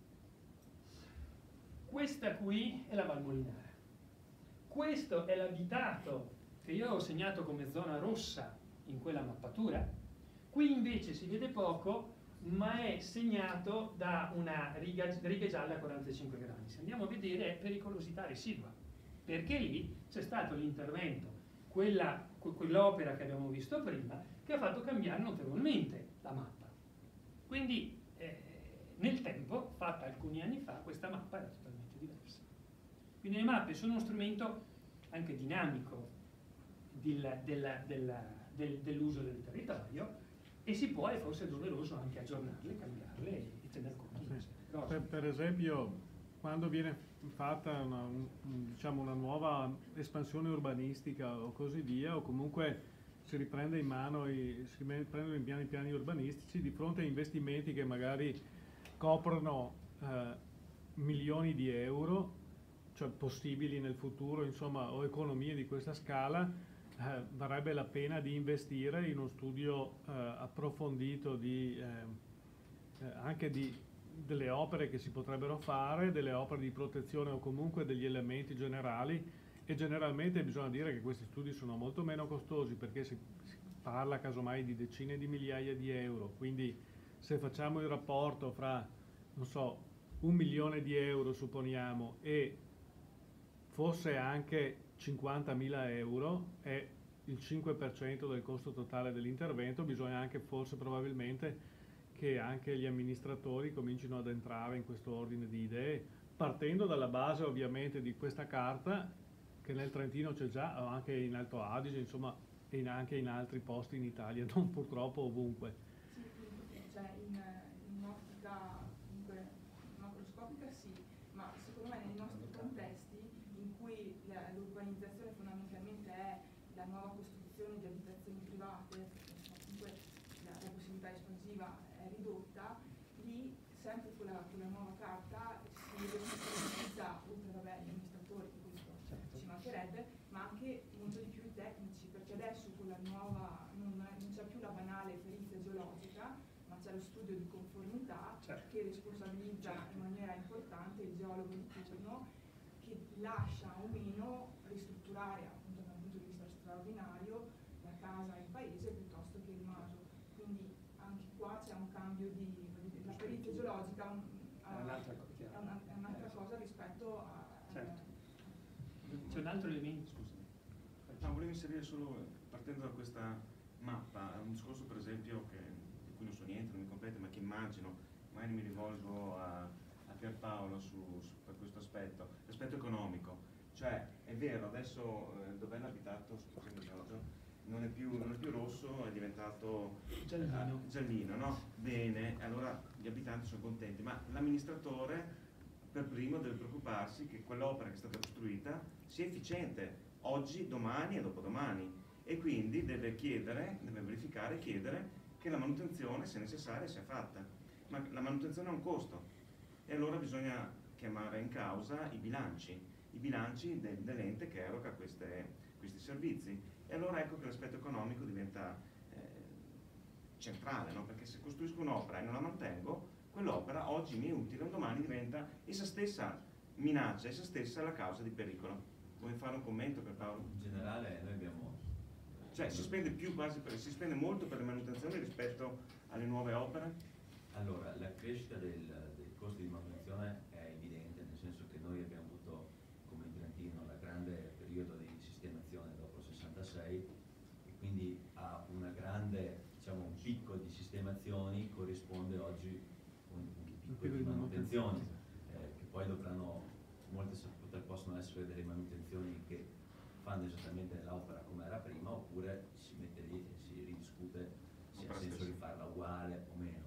Questa qui è la Val Molinara. Questo è l'abitato che io ho segnato come zona rossa in quella mappatura. Qui invece si vede poco, ma è segnato da una riga, riga gialla a quarantacinque gradi. Se andiamo a vedere è pericolosità residua, perché lì c'è stato l'intervento, quella, quell'opera che abbiamo visto prima, che ha fatto cambiare notevolmente la mappa. Quindi eh, nel tempo, fatta alcuni anni fa, questa mappa era totalmente diversa. Quindi le mappe sono uno strumento anche dinamico del, del, del, del, dell'uso del territorio, e si può, e forse è doveroso anche aggiornarle, cambiarle e, e tener conto di queste cose. Per, per esempio, quando viene fatta una, un, diciamo una nuova espansione urbanistica o così via, o comunque si riprende in mano i, si prendono in piani, piani urbanistici di fronte a investimenti che magari coprono eh, milioni di euro, cioè possibili nel futuro, insomma, o economie di questa scala, eh, varrebbe la pena di investire in uno studio eh, approfondito di, eh, eh, anche di, delle opere che si potrebbero fare, delle opere di protezione o comunque degli elementi generali, e generalmente bisogna dire che questi studi sono molto meno costosi perché si, si parla casomai di decine di migliaia di euro, quindi se facciamo il rapporto fra, non so, un milione di euro supponiamo e fosse anche cinquantamila euro, è il cinque per cento del costo totale dell'intervento, bisogna anche forse probabilmente che anche gli amministratori comincino ad entrare in questo ordine di idee, partendo dalla base ovviamente di questa carta che nel Trentino c'è già, o anche in Alto Adige, insomma, e in anche in altri posti in Italia, non purtroppo ovunque. Sì, cioè in, in un'ottica comunque macroscopica sì, ma secondo me nei nostri contesti in cui l'urbanizzazione fondamentalmente è la nuova costruzione di abitazioni private, perché comunque la, la possibilità espansiva è ridotta, lì sempre con la, con la nuova carta si responsabilizza oltre vabbè, gli amministratori, questo ci mancherebbe, ma anche molto di più i tecnici, perché adesso con la nuova non, non c'è più la banale perizia geologica, ma c'è lo studio di conformità, certo, che responsabilizza, certo, in maniera importante il geologo di turno, che lascia o meno ristrutturare appunto da un punto di vista straordinario la casa e il paese piuttosto che il maso. Quindi anche qua c'è un cambio di, la perizia geologica un, è un'altra, è una, è un'altra cosa rispetto a, certo. C'è un altro elemento, scusami. No, volevo inserire solo, partendo da questa mappa, un discorso per esempio che, di cui non so niente, non mi compete, ma che immagino, magari mi rivolgo a, a Pierpaolo su, su, per questo aspetto, l'aspetto economico. Cioè, è vero, adesso eh, dov'è l'abitato, scusami Giorgio, non è più, non è più rosso, è diventato giallino, eh, giallino, no? Bene, allora gli abitanti sono contenti, ma l'amministratore per primo deve preoccuparsi che quell'opera che è stata costruita sia efficiente oggi, domani e dopodomani, e quindi deve chiedere, deve verificare e chiedere che la manutenzione, se necessaria, sia fatta. Ma la manutenzione ha un costo e allora bisogna chiamare in causa i bilanci, i bilanci de, dell'ente che eroga queste, questi servizi. E allora ecco che l'aspetto economico diventa eh, centrale, no? Perché se costruisco un'opera e non la mantengo, quell'opera oggi mi è utile, un domani diventa essa stessa minaccia, essa stessa la causa di pericolo. Vuoi fare un commento per Paolo? In generale noi abbiamo... Cioè si spende più quasi per, si spende molto per le manutenzioni rispetto alle nuove opere? Allora, la crescita del, dei costi di manutenzione è evidente, nel senso che noi abbiamo avuto come in Trentino la grande periodo di sistemazione dopo il sessantasei e quindi a una grande, diciamo, un picco di sistemazioni corrisponde oggi un, un picco di manutenzioni eh, che poi dovranno, molte possono essere delle manutenzioni che fanno esattamente l'opera come era prima, oppure si mette lì e si ridiscute se ha senso rifarla uguale o meno.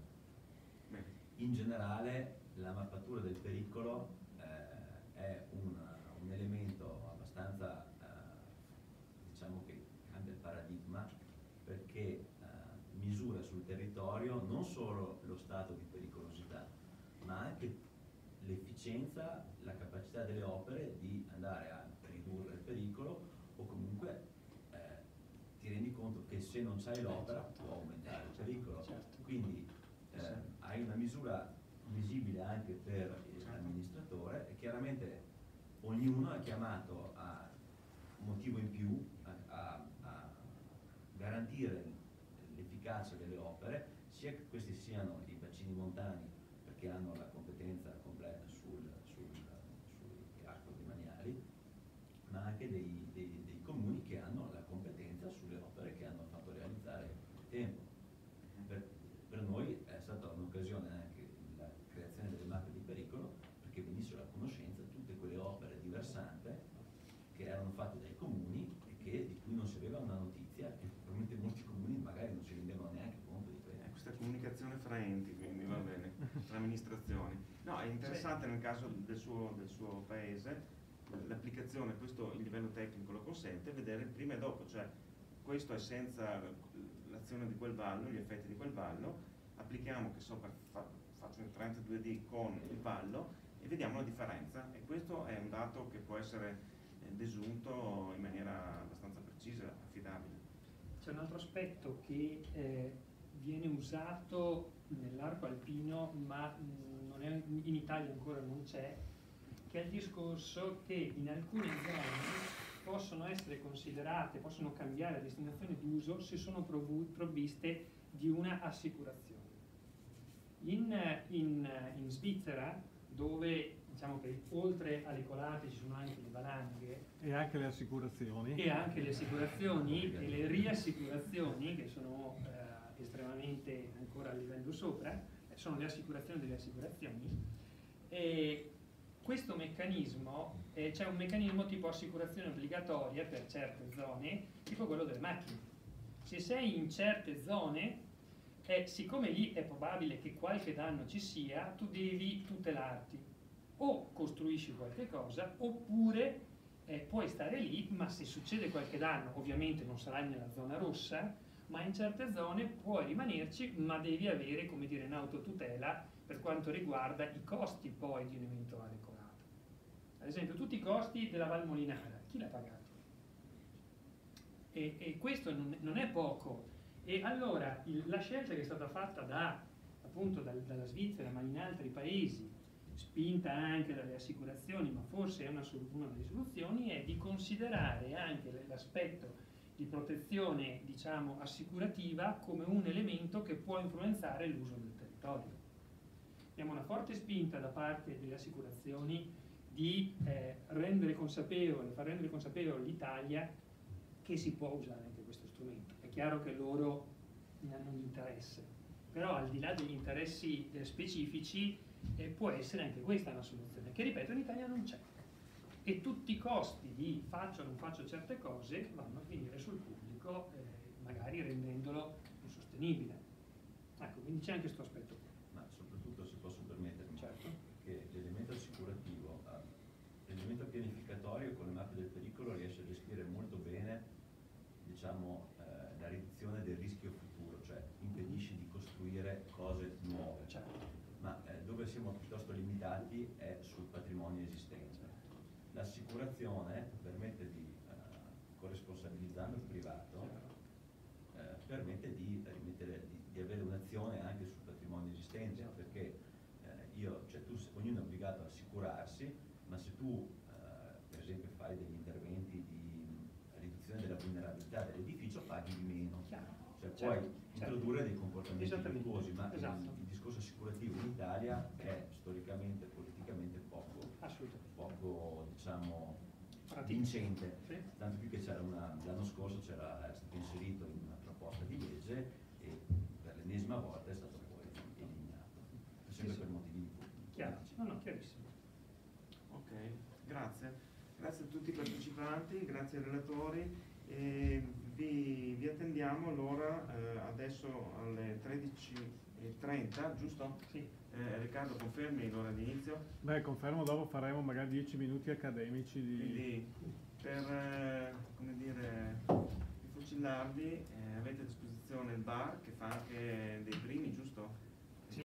In generale la mappatura del pericolo eh, è una, un elemento abbastanza eh, diciamo che cambia il paradigma, perché eh, misura sul territorio non solo lo stato di pericolosità, ma anche l'efficienza, la capacità delle opere di andare a ridurre il pericolo, o comunque eh, ti rendi conto che se non c'hai l'opera può aumentare il pericolo. Quindi eh, hai una misura visibile anche per l'amministratore e chiaramente ognuno è chiamato a un motivo in più a, a, a garantire l'efficacia delle opere, sia che questi siano i bacini montani perché hanno la competenza completa sul, sul, sugli arco demaniali, ma anche dei, dei, dei comuni che hanno la competenza sulle opere che hanno fatto realizzare nel tempo. Per, per noi è stata un'occasione anche la creazione delle mappe di pericolo, perché venissero a conoscenza tutte quelle opere di versante che erano fatte dai comuni e che, di cui non si aveva una notizia, e probabilmente molti comuni magari non si rendevano neanche conto di questo. Eh, questa comunicazione fra enti, quindi va bene, tra amministrazioni. No, è interessante nel caso del suo, del suo paese, l'applicazione, questo il livello tecnico lo consente, vedere prima e dopo, cioè questo è senza l'azione di quel vallo, gli effetti di quel vallo, applichiamo, che so, fa, faccio un trentadue D con il vallo e vediamo la differenza, e questo è un dato che può essere desunto in maniera abbastanza precisa, affidabile. C'è un altro aspetto che eh, viene usato nell'arco alpino, ma mh, non è, in Italia ancora non c'è, che è il discorso che in alcune zone possono essere considerate, possono cambiare destinazione d'uso se sono provviste di una assicurazione. In, in, in Svizzera, dove diciamo che oltre alle colate ci sono anche le valanghe e anche le assicurazioni e anche le assicurazioni e le riassicurazioni, che sono eh, estremamente ancora a livello sopra, eh, sono le assicurazioni delle assicurazioni, e questo meccanismo, eh, c'è un meccanismo tipo assicurazione obbligatoria per certe zone, tipo quello delle macchine. Se sei in certe zone, eh, siccome lì è probabile che qualche danno ci sia, tu devi tutelarti, o costruisci qualche cosa, oppure eh, puoi stare lì, ma se succede qualche danno, ovviamente non sarai nella zona rossa, ma in certe zone puoi rimanerci, ma devi avere, come dire, un'autotutela per quanto riguarda i costi poi di un'eventuale colata. Ad esempio, tutti i costi della Val Molinara, chi l'ha pagato? E, e questo non, non è poco. E allora il, la scelta che è stata fatta da, appunto dal, dalla Svizzera, ma in altri paesi, spinta anche dalle assicurazioni, ma forse è una, una delle soluzioni, è di considerare anche l'aspetto di protezione, diciamo, assicurativa come un elemento che può influenzare l'uso del territorio. Abbiamo una forte spinta da parte delle assicurazioni di eh, rendere consapevole, far rendere consapevole l'Italia che si può usare anche questo strumento. È chiaro che loro ne hanno un interesse, però al di là degli interessi eh, specifici eh, può essere anche questa una soluzione, che ripeto in Italia non c'è. E tutti i costi di faccio o non faccio certe cose vanno a finire sul pubblico, eh, magari rendendolo insostenibile. Ecco, quindi c'è anche questo aspetto. Ma soprattutto, se posso permettermi, certo, che l'elemento assicurativo, eh, l'elemento pianificatorio con le mappe del pericolo riesce a gestire molto bene, diciamo, eh, la riduzione del rischio futuro, cioè impedisce di costruire cose nuove. certo. Ma eh, dove siamo piuttosto limitati è sul patrimonio esistente. L'assicurazione permette di, eh, corresponsabilizzando il privato, eh, permette di, rimettere, di, di avere un'azione anche sul patrimonio esistente, perché eh, io, cioè tu, ognuno è obbligato a assicurarsi, ma se tu eh, per esempio fai degli interventi di riduzione della vulnerabilità dell'edificio, paghi di meno. Chiaro. Cioè Certo, puoi certo. introdurre dei comportamenti Esattamente. virtuosi, ma Esatto. il, il discorso assicurativo in Italia è storicamente, politicamente poco, poco diciamo, vincente, sì. Tanto più che c'era una, l'anno scorso c'era, è stato inserito in una proposta di legge e per l'ennesima volta è stato poi eliminato, sempre sì, per sì. motivi di Chiaro, no, no, chiarissimo. Ok, grazie. Grazie a tutti i partecipanti, grazie ai relatori. E vi, vi attendiamo allora eh, adesso alle tredici e trenta, giusto? Sì. Eh, Riccardo, confermi l'ora di inizio? Beh, confermo, dopo faremo magari dieci minuti accademici di... Quindi per eh, come dire, fucillarvi eh, avete a disposizione il bar che fa anche dei primi, giusto?